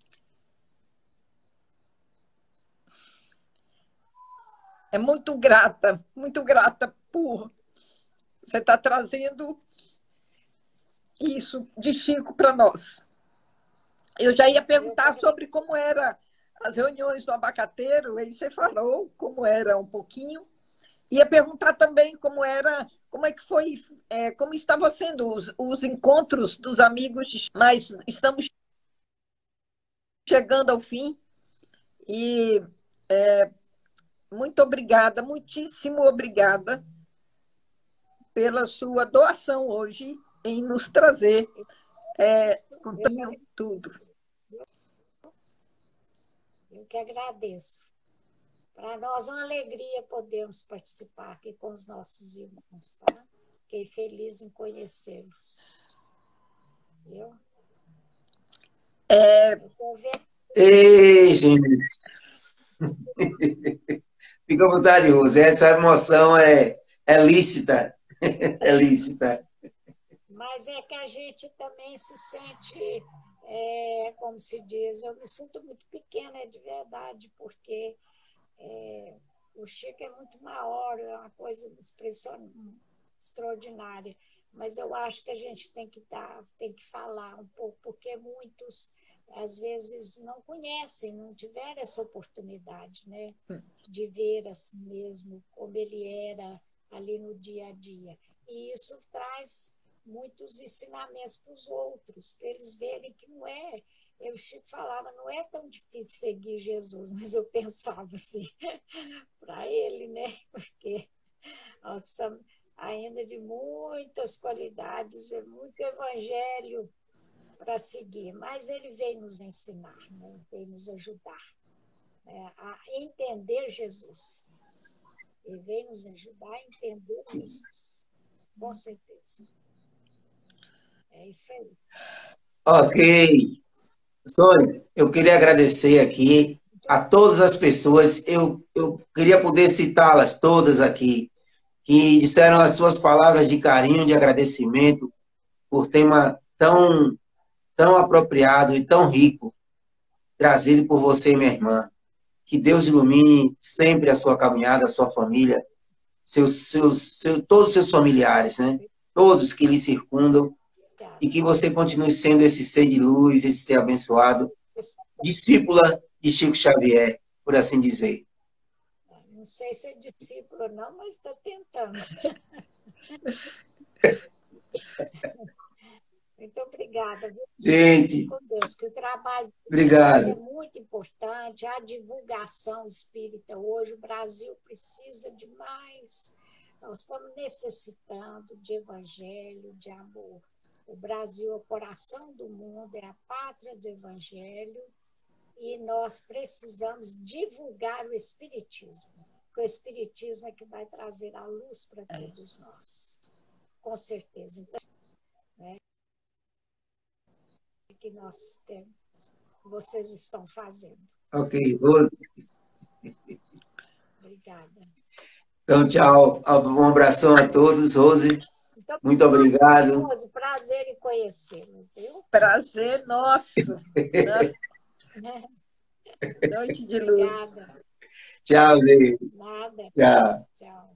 é muito grata, muito grata por você estar trazendo isso de Chico para nós. Eu já ia perguntar sobre como era as reuniões do Abacateiro, aí você falou como era um pouquinho. Ia perguntar também como era, como é que foi, é, como estavam sendo os, os encontros dos amigos, de... mas estamos chegando ao fim e é, muito obrigada, muitíssimo obrigada pela sua doação hoje em nos trazer é, contando tudo. Eu que agradeço. Para nós é uma alegria podermos participar aqui com os nossos irmãos, tá? Fiquei feliz em conhecê-los. Viu? É... Ei, gente! Fica à vontade, Rose. Essa emoção é, é lícita. É lícita. Mas é que a gente também se sente, é, como se diz, eu me sinto muito pequena de verdade, porque é, o Chico é muito maior, é uma coisa extraordinária. Mas eu acho que a gente tem que dar, tem que falar um pouco, porque muitos, às vezes, não conhecem, não tiveram essa oportunidade, né, de ver assim mesmo como ele era ali no dia a dia. E isso traz muitos ensinamentos para os outros, para eles verem que não é... Eu, o Chico falava, não é tão difícil seguir Jesus, mas eu pensava assim, para ele, né? Porque nós precisamos ainda de muitas qualidades, muito evangelho para seguir, mas ele veio nos ensinar, né? Veio nos ajudar, né? A entender Jesus. Ele veio nos ajudar a entender Jesus, com certeza. É isso aí. Ok. Sônia, eu queria agradecer aqui a todas as pessoas, eu, eu queria poder citá-las todas aqui, que disseram as suas palavras de carinho, de agradecimento por tema tão, tão apropriado e tão rico, trazido por você, minha irmã. Que Deus ilumine sempre a sua caminhada, a sua família, seus, seus, seus, todos os seus familiares, né? Todos que lhe circundam, e que você continue sendo esse ser de luz, esse ser abençoado, discípula de Chico Xavier, por assim dizer. Não sei se é discípula não, mas está tentando. Muito obrigada. Gente, com Deus, que o trabalho obrigado. é muito importante, a divulgação espírita hoje, o Brasil precisa de mais. Nós estamos necessitando de evangelho, de amor. O Brasil é o coração do mundo, é a pátria do evangelho, e nós precisamos divulgar o espiritismo, porque o espiritismo é que vai trazer a luz para todos nós, com certeza. Então, né, que nós temos, vocês estão fazendo. Ok, vou... Obrigada. Então, tchau. Um abração a todos, Rose. Então, Muito obrigado. Prazer em conhecê-los, viu? Prazer nosso. Noite de luz. Obrigada. Tchau, Lê. Nada. Tchau. Tchau.